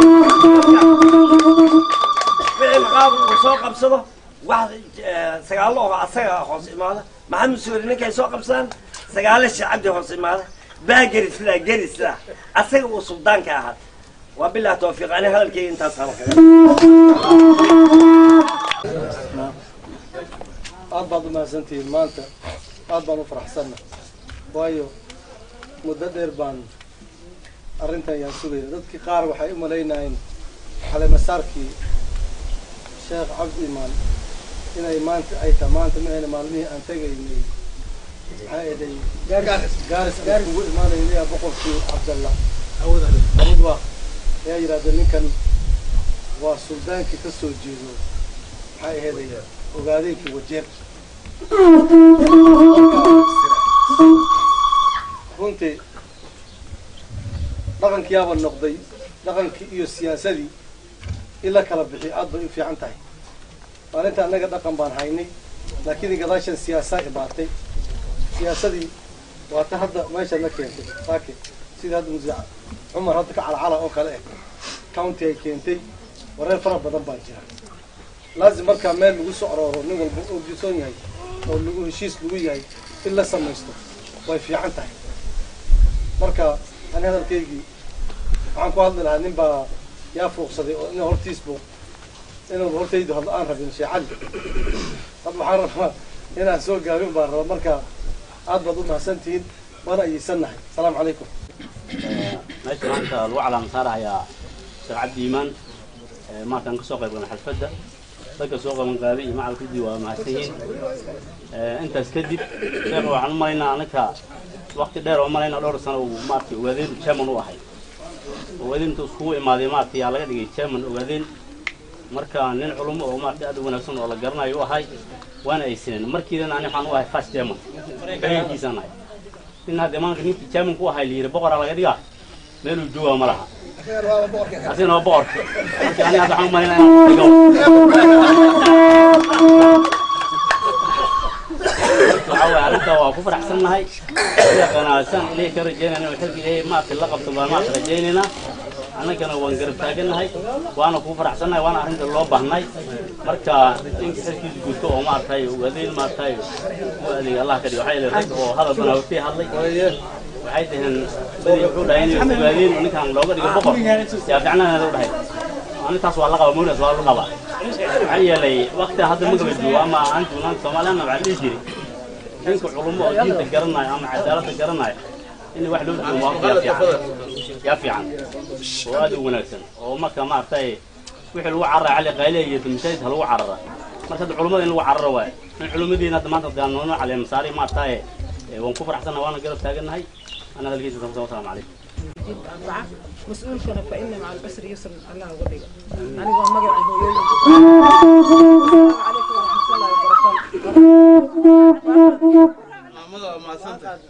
في القاب وسوق بصده واحد سجال الله عسى خاص ماذا محمد سوري نكال سوق بصان سجال الشعب ده خاص ماذا باجر سلا جري سلا عسى والسلطان كأحد وبالله توفيق أنا هذا الكي أنت صار aad baad u mahadsantihiin maanta aad baan u faraxsanna waayo muddo dheer baan arrintan yaan sugayna dadkii qaar waxay u malaynayeen xalemasaarkii sheekh cabdi imaan inay maanta ay tahay maanta mahayna maalmihii aan tegaynay maxaa eday gaaris gaaris ugu imaanaynaya boqorkii cabdallah awad waa ayaa yidhahdeen ninkan waa suldaankii ka soo jeedo maxay aheeday ogaadeenkii wajeer runtii dhaqankiyaaba noqday dhaqankii iyo siyaasadii in la kala bixiyo aad bay u fiican tahay maalinta annaga dhaqan baan haynay laakiin gadaashan siyaasaa imaatay siyaasadii waa ta hadda meesha la keentay laakiin sida hadda musiic cumar hadda ka calcala oo kale eh county ay keentay wareer fara badan baa jira لازم مركا مال لغو سعرارو نقول بوجسون ياي أو لغو هشيس لغو ياي إلا سميستو واي في عن تاي مركا أنا هذا الكيجي عنكو هذا لها نبا يافوق صديق إنه هرتيس بو إنه هرتيدو هذا أنها بين شيء عالي طب محرم هنا سوق قارون برا مركا عاد بضمها سنتين وأنا يسنح السلام عليكم ماشي أنت الوعلة مصارع يا شيخ عبد الإيمان ما كان كسوق يبغى حلفدة dadka soo qaban qaaday iyo macalkii waa mahadsanyihiin ee intaas kadib sheekh waxaan mareynaa anaka waqti dheer oo mareynaa dhowr sano uu maartay ogaadeen chairman u ahay ogaadeen intuu isku imaaday maartay yaa laga dhigay chairman ogaadeen marka nin culimo oo maartay aad u wanaagsan oo la garanayo u ahay waana ay sineen markiina ani waxaan u ahay first chairman baykiisana in hadda maanka ninkii chairman ku ahay liir boqor laga dhigaa meel uu joogo malaha أصير أبور، يعني هذا حمى هنا. وعوى على الدواء كفر أحسن هاي. يا قناة سان ليه كرجينا نحب إيه ما في اللقب طبعا ما ترجينا. annagana waan garab taagannahay waana ku faraxsannahay waana arrinta loo baahnay marka in xilkiisa guurto oo maartay ogaadeen maartay u adeeg Allah ka dhigo waxay leedahay oo hadalkana waqti hadlay waxay tahan badi wuxuu dhahay inay ogaadeen ninkan looga dhigo boqor yaa fiicnaan loo dhahay أنا تصور لقى ومونس والله لقى عيا لي وقت هذا مقبل جوا أما أنتم ناس سومالنا بعد يجري إنكم علماء دين تجرنا أما عدالة تجرنا إني واحد لود المواقف يا فيعان يا فيعان وهذا هو نفسه وما كان ما أعطيه وحلو عرّ على قليل يتمشيت هلو عرّ ما كان العلماء اللي هو عرّ واي العلماء دي ناس ما تقانونا على مصاري ما أعطيه ونكفر أحسن وانا قرب تاجرنا هاي أنا هذا الجيش السلام عليكم مسؤول كنا فإن مع البشر يسر الله وقدي أنا هو مجرى الهوية عليكم ورحمة الله وبركاته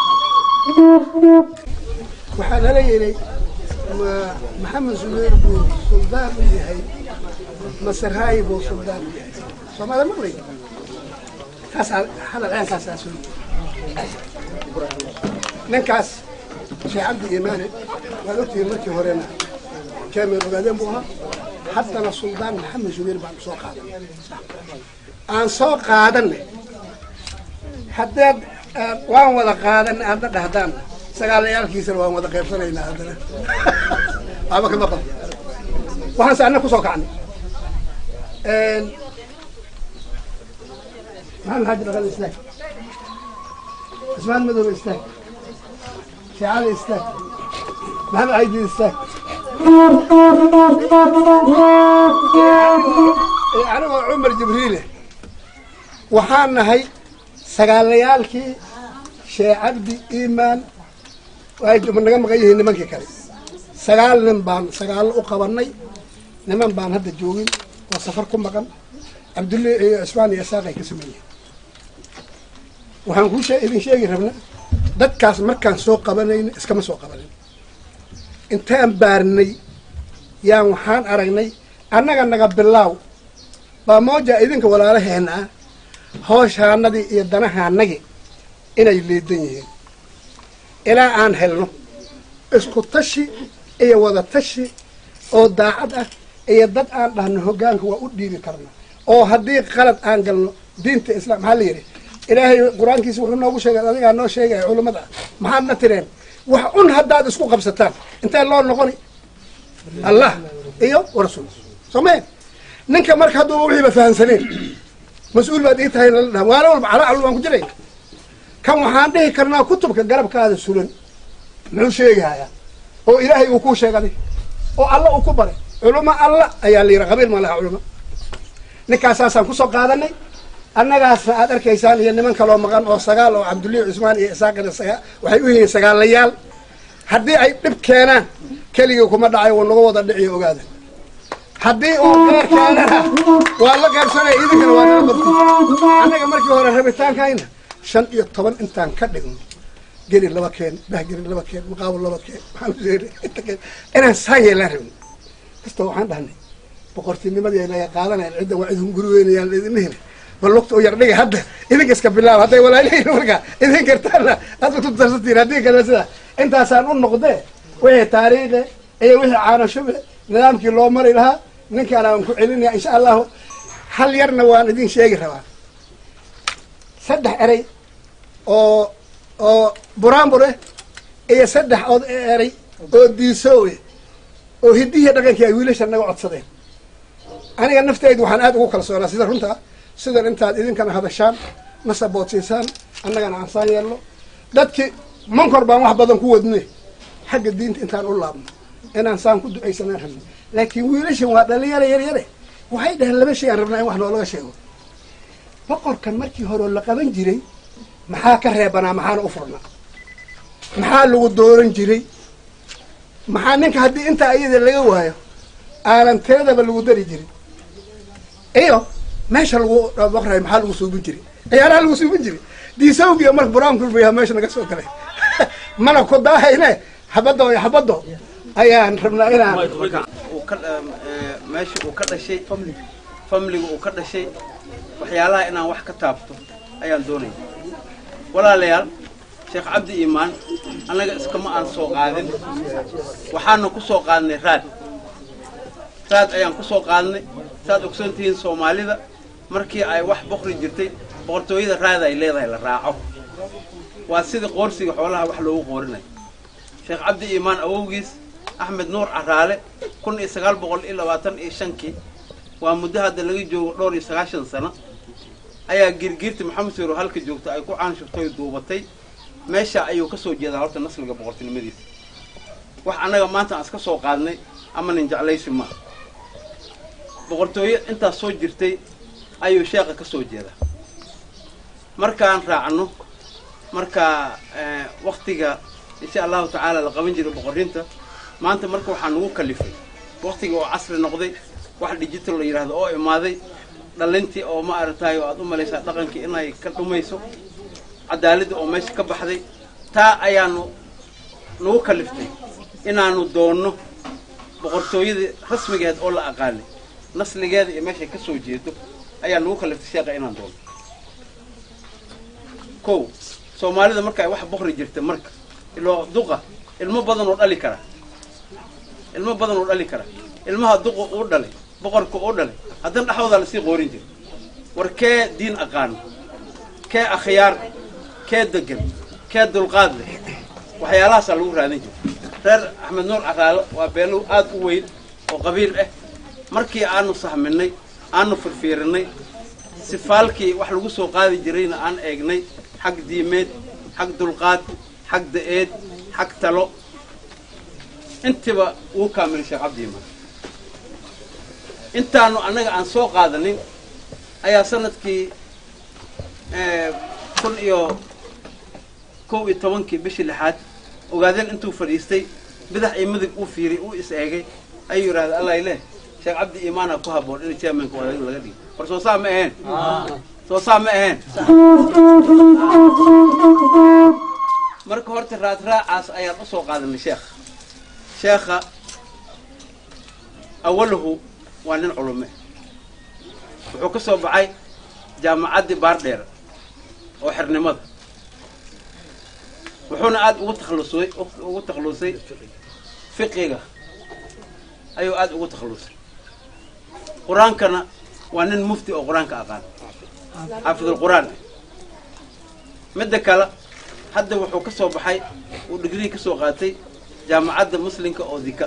وحال لي محمد زبير بو سلطان هي مصر هاي بو سلطان فما لا مغري كاس هذا الآن كاس أسود نكاس شيء عبد إيمانه قالت لي مركي هورينا كامل وقادم بوها حتى السلطان محمد زبير بعد سوق هذا عن سوق هذا حتى وان ولا قادن هذا دهدان سقال يال كيسر وان ولا قيب سنينا هذا أبا كم بقى وحنا سألنا كسوق عني ما الحاج بقى الإسلام اسمان مدو الإسلام شعار الإسلام ما هذا عيد الإسلام أنا عمر جبريله وحنا هاي سقاليالكي شيء عبدي إيمان وهاي من نجم غيه نمان كذا سقال نبان سقال أقبلني نمان بان هذا الجوين وسفركم مكان عبد الله عثمان يساقي كسمية وهنقول شيء إذا شيء ربنا دت كاس مكان سوق قبلين إسكام سوق قبلين إنتان بارني يا وحان أرجني أنا كنا قبل الله بموجة إذن كولا له هنا هوش هاندي يدنا هانجي إنا يلي الدنيا إلى أن هلنا إسكو تشي إيه وذا تشي أو داعدة إيه دت أن لأنه جان هو أودي بكرنا أو هدي غلط أن قالنا دين الإسلام هاليري إلهي القرآن كيس وحنا نقول شيء هذا قالنا شيء علماء محمد ترين وحن هداد إسكو قبستان أنت الله نقولي الله إيوه ورسول سمين نك مرك هذا وحي بفهم سنين مسؤول بديت هاي الله ولا على علوم كجري كم وحنا كرنا كتب كجرب كهذا السلون من شيء هاي أو إلهي وكو شيء هذا أو الله وكبره علماء الله أي اللي رغبين ما له علماء نك أساسا كسر قادني أنا جالس أدرك إنسان يعني من كلام مكان أو سجال أو عبد الله عثمان إسحاق السجال وحيوه سجال ليال هدي أي بكينا كلي يكون مدعي والنقود الدعي وقاده هدي أو غير كينا والله غير سنة إذا كان وانا بطل أنا كمرك هورا ربيتان كاينه شن يطبن إنتان كدقن جري لبكين ده جري لبكين مقابل لبكين محمد زيري أنا سايل لهم استوى عندهني بقرتني ما جينا قالنا العدة وعدهم قروين يا الذين بالوقت ويرني هذا إذا كسك بالله هذا ولا ليه نرجع إذا كرتنا هذا تدرستي هذه كذا سلا أنت سألون نقده وهي تاريخه أي وهي عارة شبه نظام كيلو مر لها نك أنا مكعلين إن شاء الله هل يرنا واندين شيء روا سدح أري أو أو برام بره أي سدح أو أري أو ديسوي أو هديه دقيقة كي يقولش أنا قعدت صدق أنا كان نفتيد وحنا أدعو كل صورة سيدا رنتا سيدا أنت إذا كان هذا الشام مسبوط إنسان أنا كان عنصان يلو دتك منكر بام واحد بدن كودني حق الدين أنت نقول الله أنا إنسان كنت أي سنة هم لكن ويلش هو هذا اللي يري يري يري وهيدا هلا بشي ربنا واحد ولا شيء فقر كان مركي هرو اللي قبل جري محاك رهبنا محانا أفرنا محال لو دورن جري محانك هدي أنت أيد اللي جوايا أنا كذا باللو دري جري أيوه ماشى لو بقرا محل وسوق جري أي أنا الوسوق جري دي سوق يوم البرام كل بيها ماشى نقص كله ما أنا كده هنا حبضه يا حبضه أيان ربنا هنا وكل ماشي وكل شيء فملي فملي وكل شيء وحيالله أنا واحد كتابته أيان دوني ولا ليال sheekh cabdi iimaan annaga iskama aan soo qaadin waxaana ku soo qaadnay raad raad ayaan ku soo qaadnay saad ogsoon tihiin soomaalida markii ay wax boqri jirtay boqortooyada raad ay leedahay la raaco waa sida qoorsiga xoolaha wax loogu qoorinayo sheekh cabdi iimaan awowgiis axmed nuur caraale kun iyo sagaal boqol iyo labaatan iyo shankii waa muddo hadda laga joogo dhowr iyo sagaashan sano ayaa girgiirta maxamed siro halka joogta ay ku caanshurtay duubatay meesha ayuu ka soo jeedaa horta nasliga boqortinimadiisa wax annaga maanta aan iska soo qaadnay ama nin jeclaysi ma boqortooyo intaas soo jirtay ayuu sheekha ka soo jeedaa markaan raacno marka waqtiga insha allahu tacaala la qaban jiray boqorinta maanta marka waxaa nagu kalifay waqtiga oo casri noqday wax digital la yidhaahdo oo imaaday dhalintii oo ma aragtaay oo aad u malaysaa dhaqankii inay ka dhumayso cadaaladda oo meesha ka baxday taa ayaanu nagu kaliftay inaanu doonno boqortooyadii rasmigeed oo la aqaanay nasligeeda iyo meeshay ka soo jeedo ayaa nagu kaliftay sheekha inaan doonno kow soomaalida marka ay wax boqri jirta marka iloo duqa ilmo badan oo dhali kara ilmo badan oo dhali kara ilmaha duqa uu dhalay boqorka uu dhalay haddana dhaxdooda la sii qoorin jiray war kee diin aqaan kee akhyaar kee degan kee dulqaad leh waxyaalahaasa lagu raadin jiray reer axmed nuur caraale waa beelo aad u weyn oo qabiil ah markii aanu sahminay aanu firfiirinay sifaalkii wax lagu soo qaadi jirayna aan eegnay xag diimeed xag dulqaad xag da-eed xag talo intiba wuu kaamilay sheekh cabdi iimaan intaanu annaga aan soo qaadanin ayaa sanadkii kun iyo kow iyo tobankii bishii lixaad ogaadeen intuu fadhiistay bidax iyo midig uu fiiriy uu is eegay ayuu yidhahda allah ileh sheekh cabdi iimaana ku habboon in chairmanka wadaadin laga dhigo war soo saa ma aheen soo saa ma aheen marka horta raad raacaas ayaan u soo qaadanay sheekha sheekha awaluhu waa nin culume wuxuu ka soo baxay jaamacaddii baardheer oo xirnimada wuxuuna aada ugu takhalusay ugu takhalusay fiqiga ayuu aada ugu takhalusay qur-aankana waa nin mufti oo qur-aanka aqaan xaafidulqur-aan midda kale hadda wuxuu ka soo baxay uu digrii ka soo qaatay jaamacadda muslimka oo dika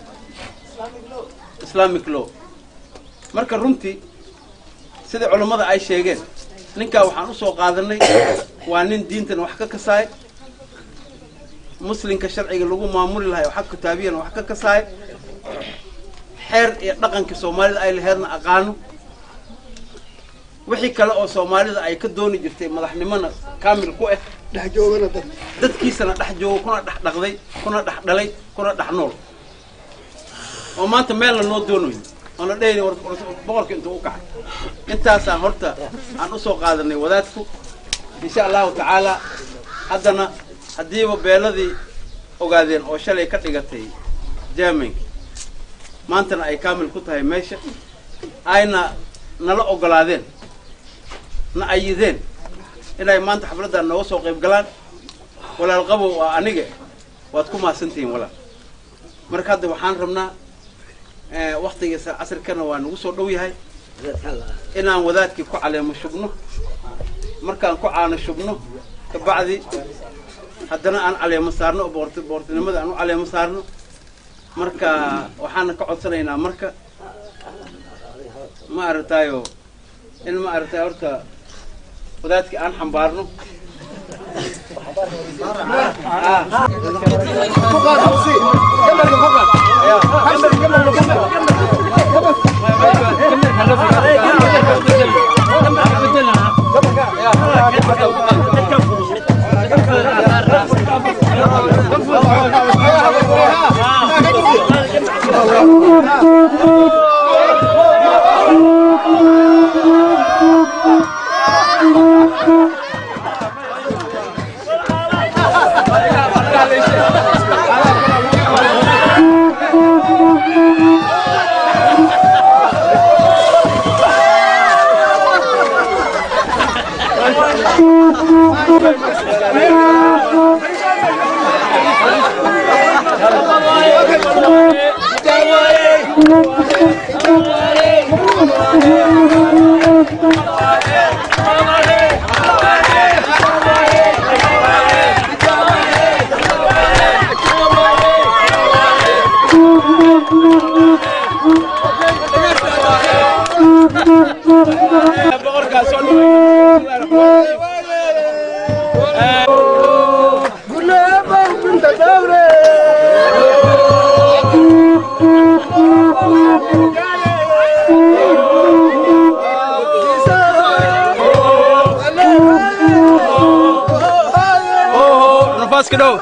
islamic law marka runtii sida culammada ay sheegeen ninkaa waxaan usoo qaadanay waa nin diintan wax ka kasaay muslimka sharciga lagu maamuli lahay oo xag kitaabiyana wax ka kasaay xeer iyo dhaqanka soomaalida ay laheedna aqaano wixii kale oo soomaalida ay ka dooni jirtay madaxnimona kaamil ku ah dhex joogana dad dadkiisana dhex joogo kuna dhex dhaqday kuna dhex dhalay kuna dhex nool oo maanta meelna noo doonayo oon la dhehayni war boqorka intuu u kacay intaasaan horta aan usoo qaadanay wadaadku insha allahu tacaala haddana haddiiba beeladii ogaadeen oo shalay ka dhigatay germanka maantana ay kaamil ku tahay meesha ayna nala ogolaadeen na ayideen inay maanta xafladdan nooga soo qayb galaan walaal qabow waa aniga waad ku mahadsantihiin walaal marka hadda waxaan rabnaa waktigiisa casrikana waa nagu soo dhow yahay inaan wadaadkii ku caleemo shubno markaan ku caano shubno kabacdi haddana aan caleemo saarno oo boort boortinimada aan u caleemo saarno marka waxaana ka codsanaynaa marka ma aragtaayo in ma aragtaay horta wadaadkii aan xambaarno Thank you. نفاس كده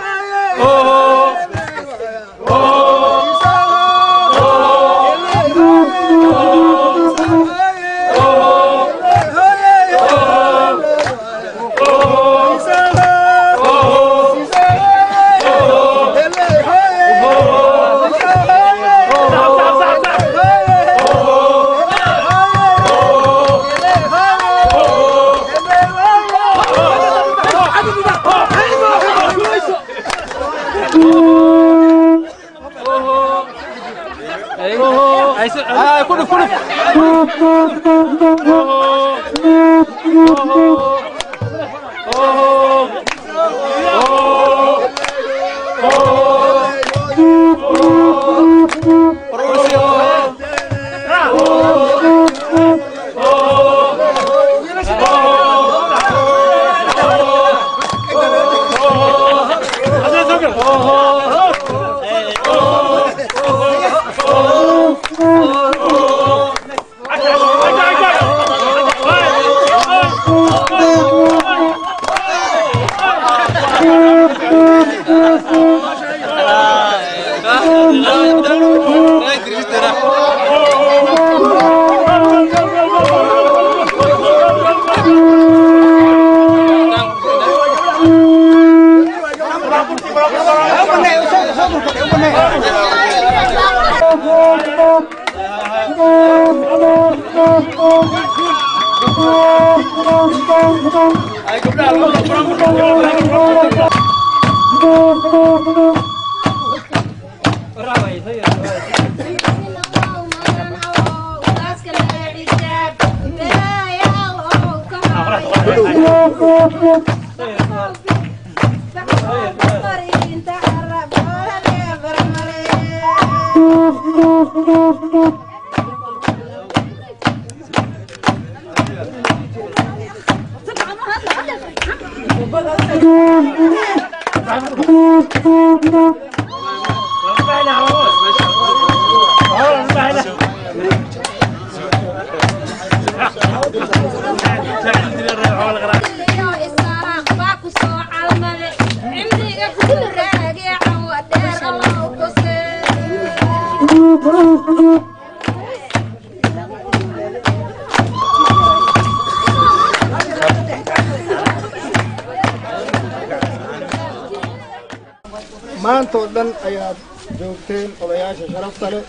maanta oo dhan ayaad joogteen odayaasha sharafta leh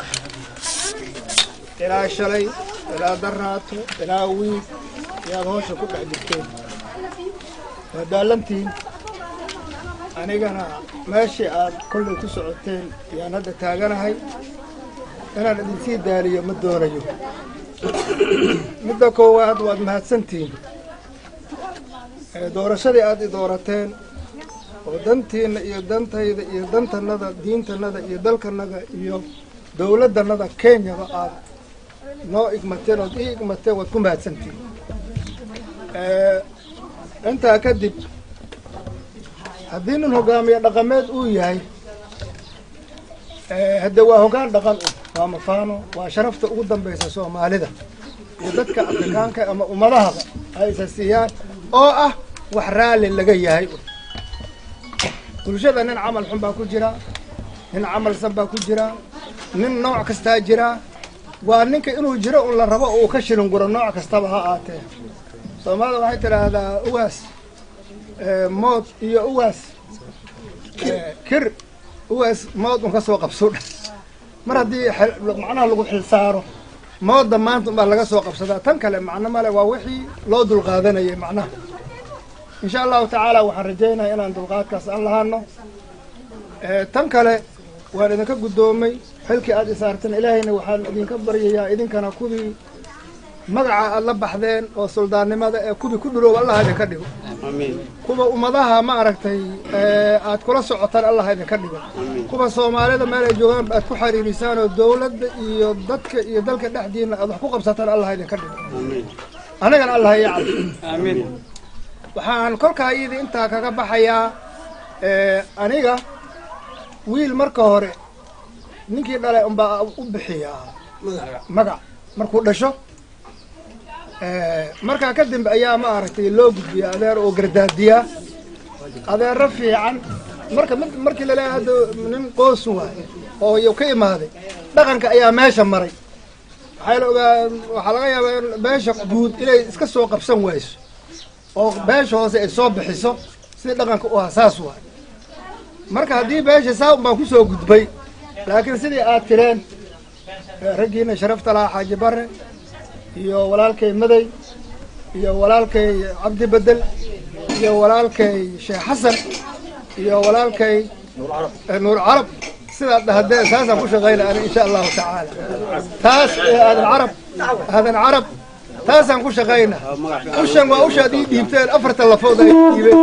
ilaa shalay ilaa daraato ilaa wiig ayaad hawsha ku dhex jirteen waa daalantiin anigana meeshii aad kollay ku socoteen ayaan hadda taaganahay inaan idinsii daaliyo ma doonayo midda koowaad waad mahadsantihiin doorashadii aad i doorateen oo dantiina iyo dantayda iyo dantanada diintanada iyo dalkanaga iyo dawladdanada Kenyaba aad noo igmateen oo ii igmateen waad ku mahadsantihiin intaa kadib haddii nin hogaamiye dhaqameed uu yahay hadda waa hoggaan dhaqan waa mafaano waa sharafta ugu dambaysa Soomaalida iyo dadka Afrikaanka ama ummadaha ay siiyaan oo ah wax raali laga yahay bulshada nin camal xun baa ku jira nin camal san baa ku jira nin nooc kasta jira waa ninka inuu jiro oo la rabo oo ka shilin guro nooc kastaba ha aatee Soomaalida waxay tiraahdaa uwaas ee mood iyo uwaas ee kir uwaas mood un ka soo qabso mar haddii macnaha lagu xil saaro mooda maanta baa laga soo qabsadaa tan kale macna male waa wixii loo dul qaadanayay macnaha إن شاء الله تعالى وحرجينا إلى أن تلقاك أسأل لهانو تنكله وأنا كقدومي xilkii aad isaartan ilaahayna waxaan idinka baryayaa idinkana kuwii magaca aad la baxdeen oo suldaannimada ee kuwii ku dhulooba allah idinka dhigo kuwa ummadaha ma aragtay aad kula socotaan allah idinka dhigo kuwa soomaalida meel ay joogaan aad ku xiriirisaan oo dawladda iyo dadka iyo dalka dhexdiina aad wax ku qabsataan allah idinka dhigo anagana allah ya cabdi amiin waxaan kolkaa iyadii intaa kaga baxayaa aniga wiil marka hore ninkii dhalay unbaa u bixiyaa magac markuu dhasho markaa kadib ayaa ma aragtay loo gudbiya adeer oo gardaadiyaa adeero fiican marka mid markii laleeyahay hadda nin qoos waay oo iyu ka imaaday dhaqanka ayaa meesha maray waxaa la ogaa waxaa laga yaabaa in beesha guud inay iska soo qabsan wayso oo beesha hoose ay soo bixiso sidii dhaqanka u ahaa saas waay marka haddii beesha saa un baan kusoo gudbay laakiin sidii aad tireen raggiina sharafta lahaa xaaji bare iyo walaalkay maday iyo walaalkay cabdi bedel iyo walaalkay sheekh xasan iyo walaalkay nuur carab sidaad dhahdeen saasaan ku shaqaynaa ani insha allahu tacaala taas aadan carab aadan carab taasaan ku shaqaynaa ushan waa ushaad ii dhiibteen afarta lafood ay dhiibeen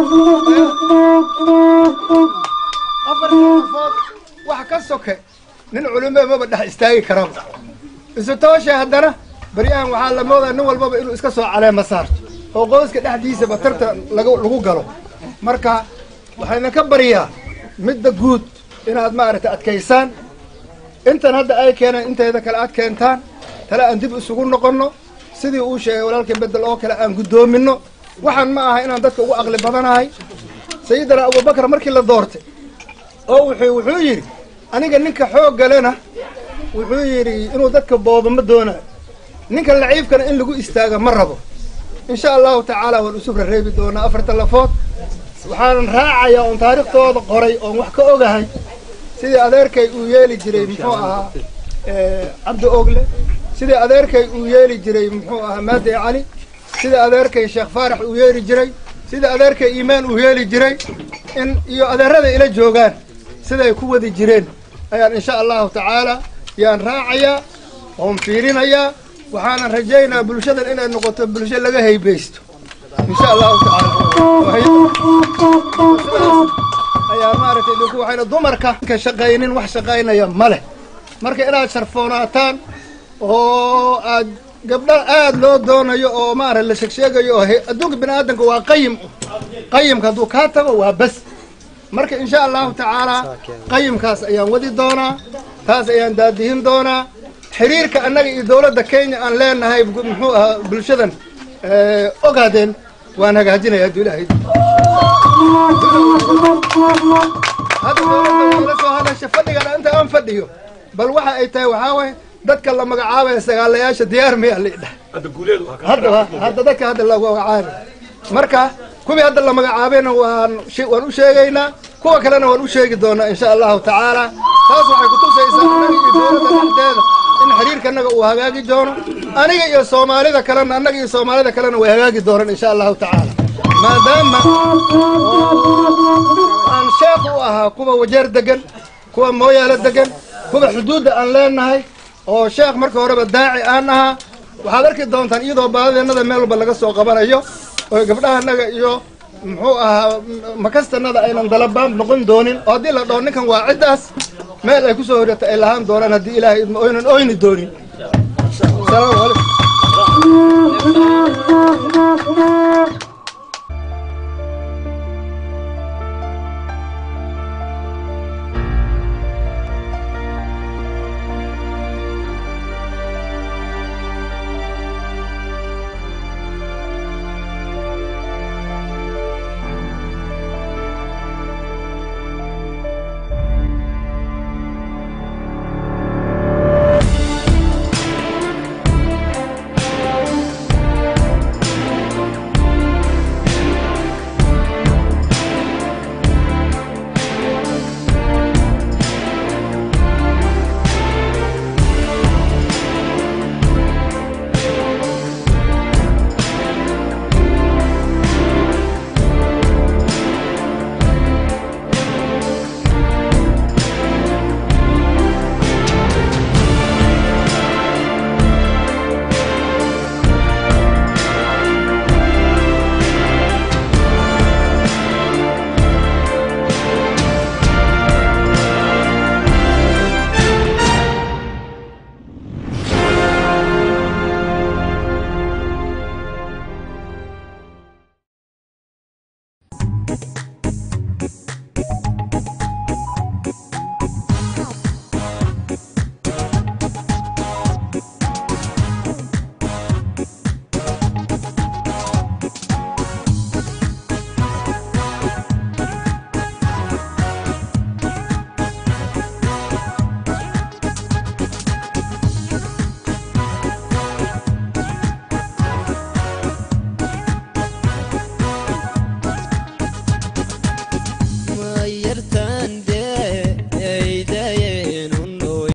afarta lafood wax ka soke nin culimo maba dhex istaagi karaba isu toosha haddana baryahan waxaa la moodaa nin walbaba inuu iska soo caleema saarto oo qoyska dhexdiisaba tarta lagu lagu galo marka waxayna ka baryaa midda guud inaad maaragtay adkaysaan intan hadda ay keeneen inteeda kale aad keentaan tale aan dib isugu noqonno sidii uu sheegay walaalkii bedel oo kale aan guddoominno waxaan ma aha inaan dadka ugu aqli badanahay sayidina abubakar markii la doortay oo wuxuu wuxuu yidhi aniga ninka xoogga lena wuxuu yidhi inuu dadka boobo ma doonayo ninka laciifkana in lagu istaaga ma rabo insha allahu tacaala waan usub rareebi doonaa afarta lafood waxaanan raacayaa oon taariikhtooda qoray oon wax ka ogahay sidii adeerkay uu yeeli jiray muxuu ahaa cabdi ogle sidii adeerkay uu yeeli jiray muxuu ahaa maade cali sidii adeerkay sheekh faarax uu yeeli jiray sidii adeerkay iimaan uu yeeli jiray in iyo adeerada ila joogaan siday ku wadi jireen ayaan insha allahu tacaala yaan raacayaa oon fiirinayaa waxaanan rajaynaa bulshadan inay noqoto bulsho laga haybaysto insha allahu tacaala ayaa maaragtay idinku waxayna dumarka ka shaqaynin wax shaqaynaya ma leh marka inaad sharfoonaataan oo aad gabdha aad loo doonayo oo maaragtay la sheegsheegayo oo adduunka bini aadamka waa qayim qayimka hadduu kaa tago waa bas marka insha allahu tacaala qayimkaas ayaan wadi doonaa taas ayaan daadihin doonaa xiriirka annaga iyo dawladda kenya aan leenahay muxuu ahaa bulshadan ogaadeen waan hagaajinaya hadduu ilaahay hadda dawladda soo hadasha fadhigana inta aan fadhiyo bal waxa ay tahay waxaa waye dadka la magacaabaya sagaalayaasha diyaar miya lidhah hadda hadda dadka hadda la magacaabay marka kuwii hadda la magacaabayna waan waan u sheegaynaa kuwa kalena waan u sheegi doonaa insha allahu tacaala taas waxay kutusaysaa annaga iyo dawladda dhexdeeda in xiriirka annaga uu hagaagi doono aniga iyo soomaalida kalena annaga iyo soomaalida kalena way hagaagi doonaan insha allahu tacaala maadaama aan sheekh u ahaa kuwa wajeer degan kuwa mooyaalo degan kuwa xuduudda aan leenahay oo sheekh marka horeba daaci aan ahaa waxaad arki doontaan iyadoo baadideenada meel walba laga soo qabanayo oo gabdhaha annaga iyo muxuu ahaa makastanada aynan dalabaan noqon doonin oo haddii la dhaho ninkan waa ciddaas meel ay kusoo horata ay lahaan doonaan haddii ilaahay idma oynan oyni doonin asalaamu calaykum